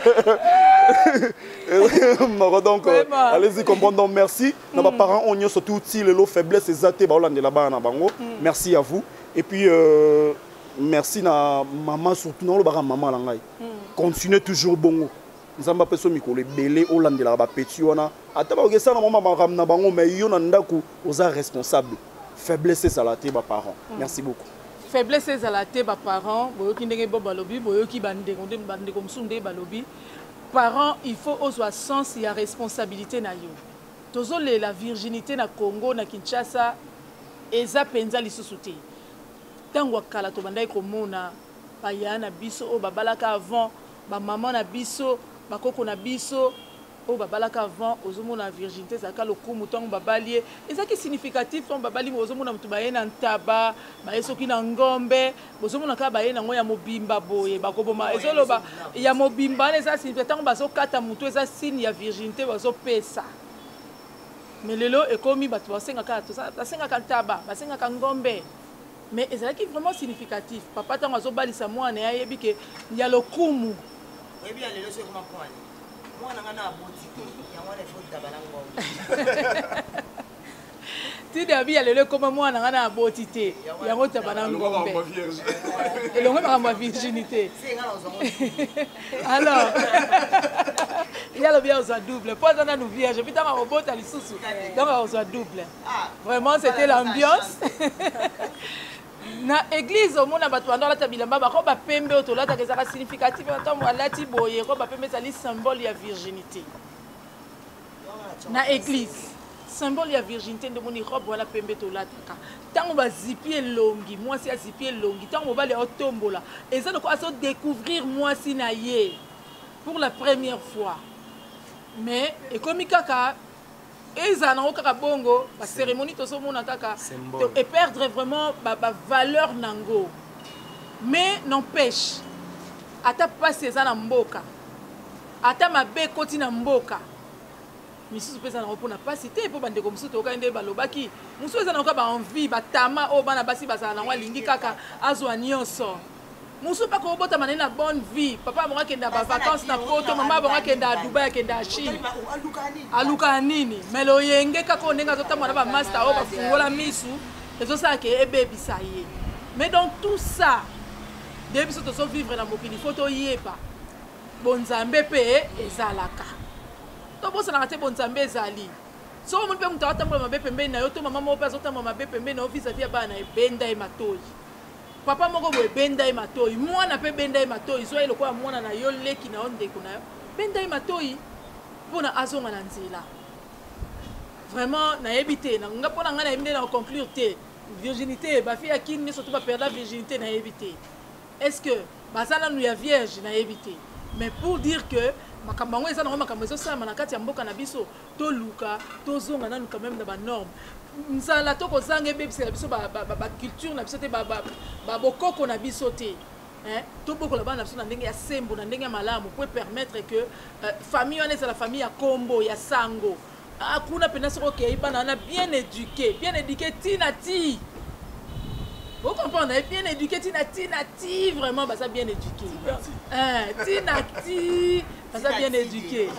donc euh, allez-y comprendre donc merci na ba parents on nyonso tout ti lelo faiblesse ezate ba olandela bana bango merci à vous et puis euh, merci na maman surtout na lo ba maman la ngai continuez toujours bongo nzamba peso mikolo belé olandela ba petit wana ata ba okesa na maman ba na bango mais yo na ndaku oza responsable faiblesse ezalate ba parents merci beaucoup faiblesse ezalate ba parents boyoki ndenge bo balobi boyoki bande nde bande comme sunde balobi parents il faut oswa sens ya responsabilité na yo tozole la virginité na Congo na Kinshasa eza penza lisusu te tango kala to bandai komona bayana biso o babalaka avant ba maman na biso bakoko na biso o babalaka avant ozomona virginité zaka lokumu tango babalie ezaki significatif tango babali ozomona mutu bayena ntaba bayesoki na ngombe ozomona ka bayena ngo ya mobimba boye bakoboma ezoloba ya mobimba eza significatif tango bazokata mutu eza signe ya virginité bazopesa mais lelo ekomi batu basengaka basengaka ntaba basengaka ngombe mais ezalaki vraiment significatif papa tango azobalisa mwana yayebi ke ya lokumu webi ya lelo seko makwani mwana ngana aboti ya mwana faut tabala ngombe tide abi ya lelo koma mwana ngana aboti te ya ngota bana ngombe elongo makambo virginité alors il y a le bien aux double pas dans nous vierge puis dans ma robota lisusu donc aux double vraiment c'était l'ambiance na église au monde bato bandala tabilamba ba ko ba pembe otolata ke ça significatif tant alati boye ko ba pembe ça li symbole ya virginité na église symbole ya virginité de moni robe wala pembe tolata ka tant ba zipi longi moi si zipi longi tant on va les otombola et ça donc à se découvrir moi si na ye pour la première fois mais et comme kaka ezana okaka bongo ba cérémonie toso mona kaka et perdre vraiment ba, ba valeur nango mais n'empêche ata passe ezana mboka ata mabe koti na mboka misusu pesa na opona passe te po bande comme ça to kande balobaki musu ezana ka ba envie ba tama o bana basi bazana na lingi kaka azwa nyonso musu pa ko bota manena bonne vie papa bonga kenda ba vacances na poto mama bonga kenda Dubai kenda Chine aluka nini melo yenge kako nenga zotama na ba master o ba fungola misu ezo sa ke ebebi sa ye mais dans tout ça depuis ce to vivre na mokili photo yeba bonzambe pe ezalaka to bosa na te bonzambe ezali so mo pe mutawa tambola mabe pembeni na yo to mama mo pe azotamba mabe pembeni na office via bana ebenda e matoi papa moko boye benda e matoi mwana pe benda e matoi zo eloko ya mwana na yo leki na onde kuna yo benda e matoi pona azonga na nzela vraiment na ebité na nga pona nga na ebité na conclure te virginité ba fille qui ne surtout pas perdre la virginité na ebité est-ce que bazana nous ya vierge na ebité mais pour dire que makambo ngo eza na makambo ezo sama na kati ya mboka na biso to luka to zonga na quand même na ba norme nzala to ko zanga bebisi na biso ba ba culture na biso te ba ba bokoko na biso te hein to boko la bana biso na ndenge ya sembo na ndenge ya malamu pour permettre que euh, famille on est la famille ya kombo ya sango akuna pena soko ke ibana na bien éduqué bien éduqué tinati vous comprenez bien éduqué tinati nati vraiment bah ça bien éduqué hein tinati bah ça bien éduqué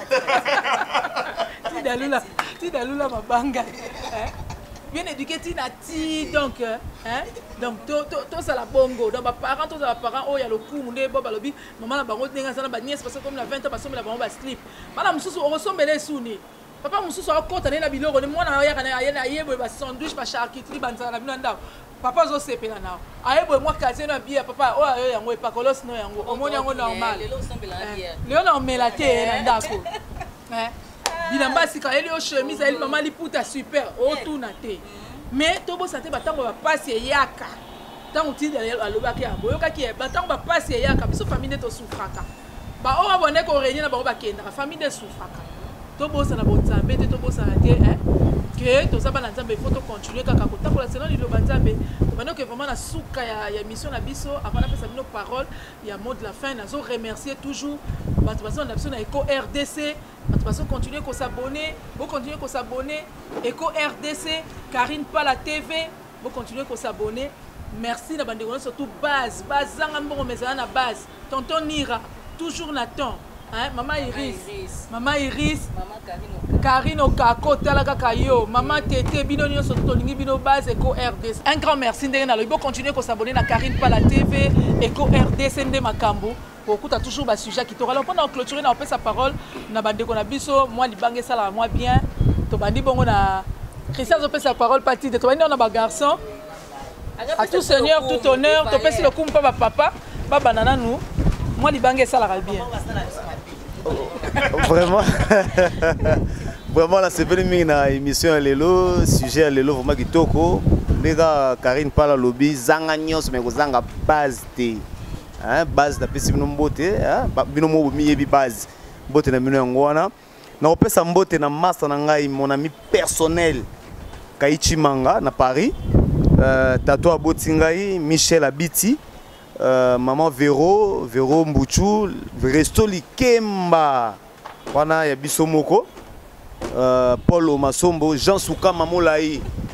tidalula tidalula mabanga hein bien éduqué tinati donc hein donc to to to ça la bongo donc ba parents to ça parents oh ya le coup munde bo balobi maman na bango ndenga sana ba nièce parce que comme la vingt ans parce que la bango ba slip bala mususu on ressemble les souni papa mususu akota na biloko ne mwana ya kana ayena ayebo ba sandwich ba charcuterie banza na binanda papa zo sepela na ayebo moi kaze na bia papa o ayo yango epakolos no yango omoni yango normal leo na omela te na ndako hein bilamba sika eli o chemise eli mama liputa super o tuna te mais to bo santé batango ba passe yaka tango tindi alobaki ya boyoka ki batango ba passe yaka biso famille to souffraka ba o abone ko réunir na ba ba kenda famille de souffraka tobosa na bonzambe te tobosa na te hein que toza bana nzambe il faut to continuer kaka kotakola selon lilo banzambe maintenant que vraiment na suka ya ya mission na biso avant na pesa bino parole ya mot de la fin nazo remercier toujours bato baso na biso na Eco R D C bato baso continuer ko s'abonner bo continuer ko s'abonner Eco R D C Karine Pala T V bo continuer ko s'abonner merci na bande surtout base base zanga mbongo mezana na base tonton Nira toujours Nathan. Hein, maman Iris, Iris. Maman Iris, maman Karine, Karine Okako, Talaka Kayo, maman Tété, Bino Nyo Sotolingi, Bino Base, Eco R D C. Un grand merci, il faut continuer à s'abonner à Karine Pala T V, Eco R D C, Ndé Makambo. Pour écouter toujours le sujet qui t'aura. Alors, pendant que clôturer, on a fait sa parole, on a bandé qu'on a biso, moi, les bangues, ça là, moi bien. Tu bandi bon, on a. Christian, on a fait sa parole, partie de toi, on a un garçon. À tout seigneur, tout honneur, tu peux si le coup, papa, papa, papa, banana, nous. Moi, les bangues, ça là, bien. Vraiment, vraiment là c'est venu une émission à l'élo, sujet à l'élo vraiment qui toko. Les gars, Karine Pala lobby, zanga nyos mais zanga base té, hein base na pesi bino mbote, hein bino mo mi yebi base, mbote na bino ngwana. Na opesa mbote na master na ngai mon ami personnel, Kaichi Manga na Paris, euh, Tato Abotingai, Michel Abiti. Euh, maman Véro, Véro Mbuchu, Resto Likemba, wana ya biso moko, euh, Paul Omasombo, Jean Souka Mamolaï,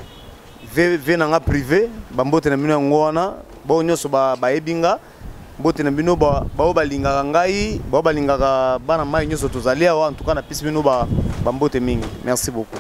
V nanga privé, bambote na mino ngwana, bo nyoso ba ba ebinga, bote na bino ba ba balinga ngai, ba balinga bana mai nyoso tozalia en tout cas na pisi bino ba bambote mingi. Merci beaucoup.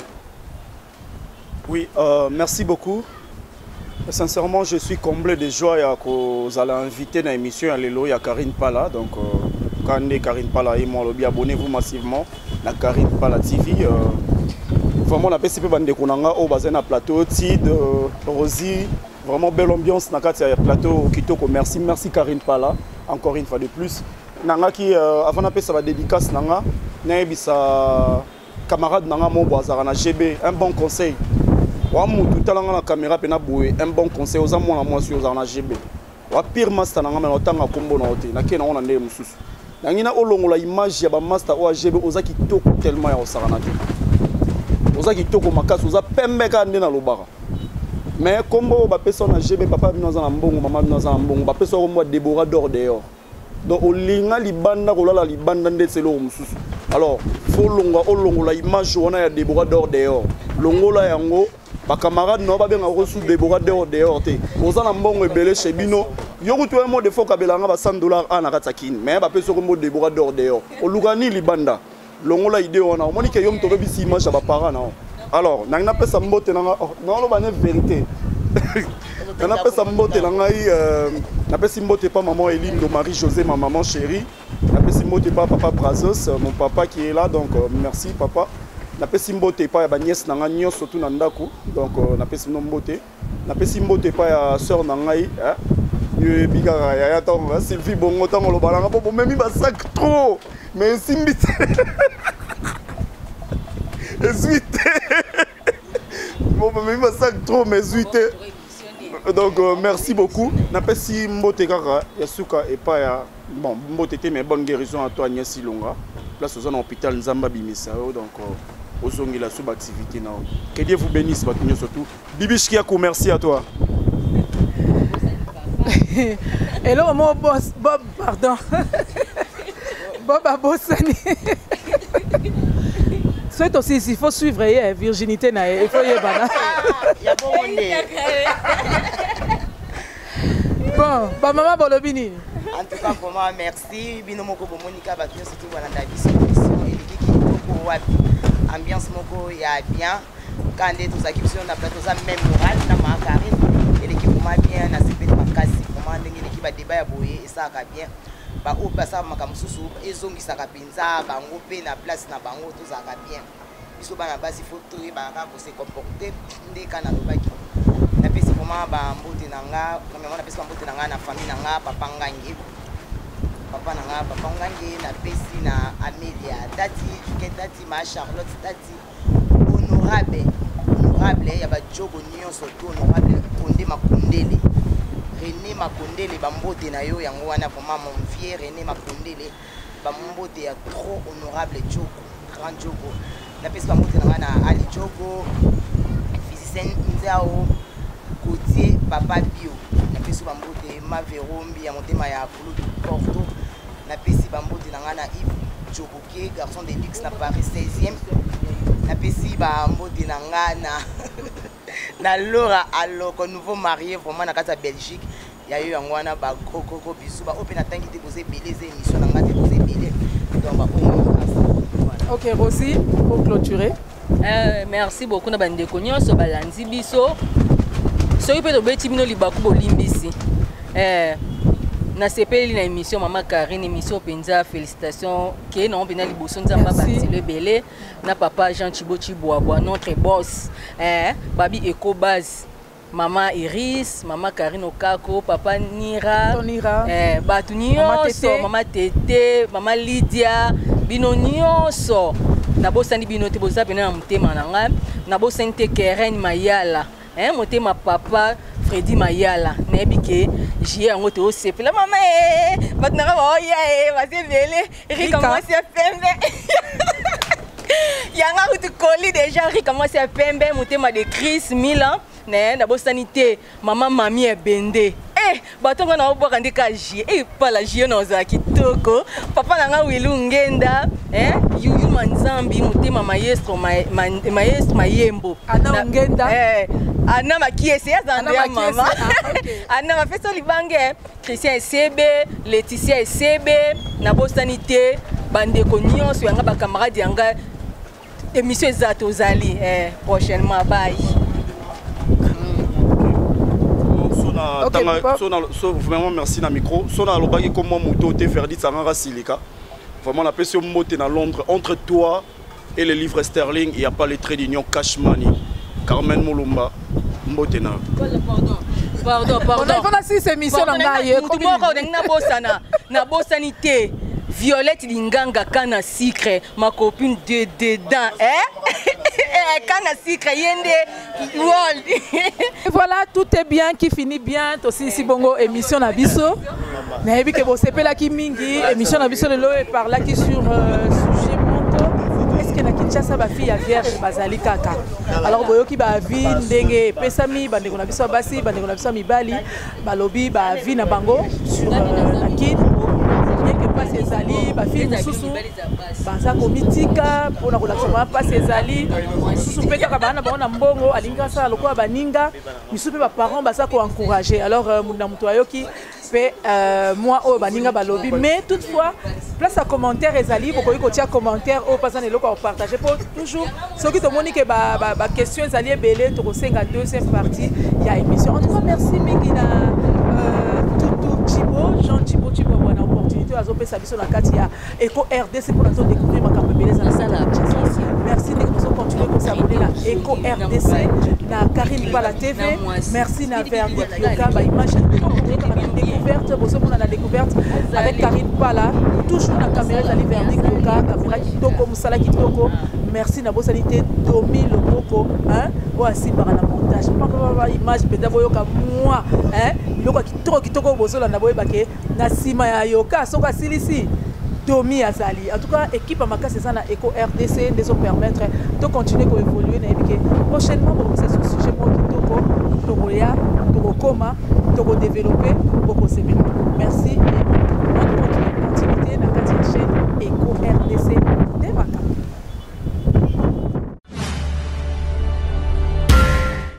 Oui, euh, merci beaucoup. Sincèrement, je suis comblé de joie que vous allez inviter dans l'émission à l'élo, il y a Karine Pala. Donc, quand euh, Karine Pala et moi, abonnez-vous massivement à Karine Pala T V. Euh, vraiment, on a participé à au bassin à plateau, Tid, euh, Rosie. Vraiment belle ambiance dans le plateau Kitoko. Merci, merci Karine Pala. Encore une fois de plus. Nanga qui, euh, avant de faire sa dédicace, Nanga, Nanga, camarade Nanga Mobazara, na G B, un bon conseil. Tout à l'heure, la caméra pena boué un bon conseil aux amours à moi sur la G B. Wa pire master na ngama otanga kombo na ote na kena ona ndé mususu. Na ngina olongo la image ya ba master o G B ozaki toko tellement ya osarana te. Ozaki toko makasi oza pembe ka ndé na lobaka. Mais kombo ba personne na G B papa bino za na mbongo mama bino za na mbongo ba personne ko mo Déborah d'or dehors. Donc olinga libanda kolala libanda ndé selo mususu. Alors faut longa olongo la image wana ya Déborah d'or dehors. Longola yango ba camarade no ba benga reçu Déborah dehors dehors te. Ozana mbongo ebele chez bino. Yoko to mo de fois kabelanga ba cent dollars ana katakine. Mais ba peso ko mo Déborah dehors dehors. Olugani libanda. Longola idée wana. Omoni ke yom to bisi image ba parents na. Alors, nanga pesa mbote nanga non lo ba ne vérité. Nanga pesa mbote nanga i na pesa mbote pas maman Eline de Marie José ma maman chérie. Na pesa mbote pas papa Brazos mon papa qui est là donc euh, merci papa. Na pesi mbote pa ya ba nièce nanga nyos surtout na ndako donc na pesi mbote na pesi mbote pa ya sœur na ngai hein ye biga ya ya ton Sylvie bongo tango lo balanga po memi ba sac trop mais simbite esuite bon memi ba sac trop mais esuite donc euh, merci beaucoup na pesi mbote kaka ya suka et pa ya bon mbote te mais bonne guérison à toi Agnès Silonga place aux hôpital Nzamba Bimisa donc euh, Ozongi la sub-activité. Que Dieu vous bénisse, surtout. Bibichkia, merci à toi. Hello, mon boss, Bob, pardon. Bob Abosani. C'est aussi, il faut suivre la virginité. Il faut y aller. Il y a bon bon, bah, maman Bolobini. En tout cas, pour moi, merci. Binomoko Monica, Batio, surtout voilà, la ambiance moko ya bien quand les tous acquisitions na plateau ça même moral na ma Karine et l'équipe comment bien na sepé makasi comment ndenge l'équipe ba débat ya boye et ça ka bien ba o pasa makamususu ezongi saka penza bango pe na place na bango tout ça ka bien biso bana basi photo ba ka ko se comporter ndé kana lobaki na pesi vraiment ba mbote nanga premièrement na pesi mbote nanga na famille nanga papa ngangi papa nanga papa ngangi na pesi na Amélia tati ke tati ma Charlotte tati honorable honorable ya ba jogo nyonso to honorable Konde Makondele René Makondele bambote na yo yango wana vraiment mon vieux René Makondele bambote ya trop honorable jogo trente Jogo. Na pesi bamote na na Ali Jogo, physicien Nzao, Gauthier, Papa Bio. Na pesi bamote Ma Verombi ya motema ya Kulu Porto. Na pesi bamote na na Yves Jogoké, garçon de luxe na Paris seizième. Na pesi bamote na na na Laura Aloko, nouveau marié vraiment na kata Belgique. Il y a eu un wana ba gros gros gros bisous ba open atangi te poser belé ces émissions na ngate poser belé donc ba voilà. OK Rosie pour clôturer. Euh, merci beaucoup na bande konyo so balandi biso. So ipe to beti bino libaku bolimbisi. Euh na sepeli na émission Maman Karine émission penza félicitations ke non bena liboso nzamba bati le belé na papa Jean Thibaut Chiboabwa notre boss. Eh babi Eco Base. Maman Iris, Maman Karine Okako, Papa Nira, eh, Batu Nyonso, Maman Tete, Maman Lydia, Bino Nyonso. Nabo sandi bino te boza bena mutema nanga, nabo sente Keren Mayala, eh, mutema papa Freddy Mayala, nebike jie yango te osepela mama eh, batu nanga ba oya eh, base vele, Rika mwasi ya pembe. Yanga utu koli déjà Rika mwasi ya pembe, mutema de Chris Milan. Ne na bosanité maman mami e bende eh batonga na oboka ndika jie eh pala jie na za kitoko papa nanga wilu ngenda eh yuyu manzambi mutema maestro maestro mayembo ana ngenda eh ana makiese ya zande ya mama ana mafeso libange Christian Sebe Laetitia Sebe na bosanité bandeko nyonso yanga ba camarade yanga émission zato zali eh prochainement bye. Okay, so, vraiment merci na micro. So na lobaki comme moi moto te Verdi Sangara Silika. Vraiment la pression moté dans Londres entre toi et le livre sterling, il y a pas les traits d'union cash money. Carmen Moulumba Mbotena. Pardon. Pardon, pardon. On a six émissions dans gaïe. Tout le monde na bosana, na bosanité. Violette Linganga kana secret, ma copine de dedans, hein? Kana secret yende world. Voilà, tout est bien qui finit bien. Aussi si bongo émission na biso. Na ebi ke bo sepela ki mingi émission na biso lelo et par là qui sur sujet moto. Est-ce que na Kinshasa ba fille ya vierge bazali kaka. Alors boyo ki ba vie ndenge pesami bandeko na biso basi bandeko na biso mibali balobi ba vie na bango sur la kid. Que passe ezali ba fille mususu baza komitika pona kolakisa passe ezali mususu pe kaka bana bana mbongo alinga sala lokola baninga misusu pe ba parents baza ko encourager alors muna muto ayoki pe moi o baninga balobi mais toutefois place à commentaire ezali bokoyi ko tia commentaire o pas na loko partager pour toujours ce qui te monique ba ba question ezali ebele to ko senga deuxième partie il y a émission en tout cas merci Mingina Toutou Chibo Jean Chibo Chibo wana opportunité azopesa biso na kati ya Eco R D C pour nous découvrir makambo beleza na sala. Merci de nous continuer pour s'abonner à Eco R D C na Karine Pala T V. Merci na Verdict Yoka ba image de découverte boso pour la découverte avec Karine Pala toujours na caméra de Verdict Yoka caméra qui toko musala qui toko. Merci na bosanité Domi Loboko hein voici par la montage pas image peut boyoka moi hein biloko kitoko kitoko boso la na boyebake na sima ya yoka soka silisi Domi Azali. En tout cas, équipe à Makasi ça na Eco R D C nous permettre de continuer à évoluer na ebike prochainement pour ce sujet mo kitoko to boya to koma to développer beaucoup c'est bien.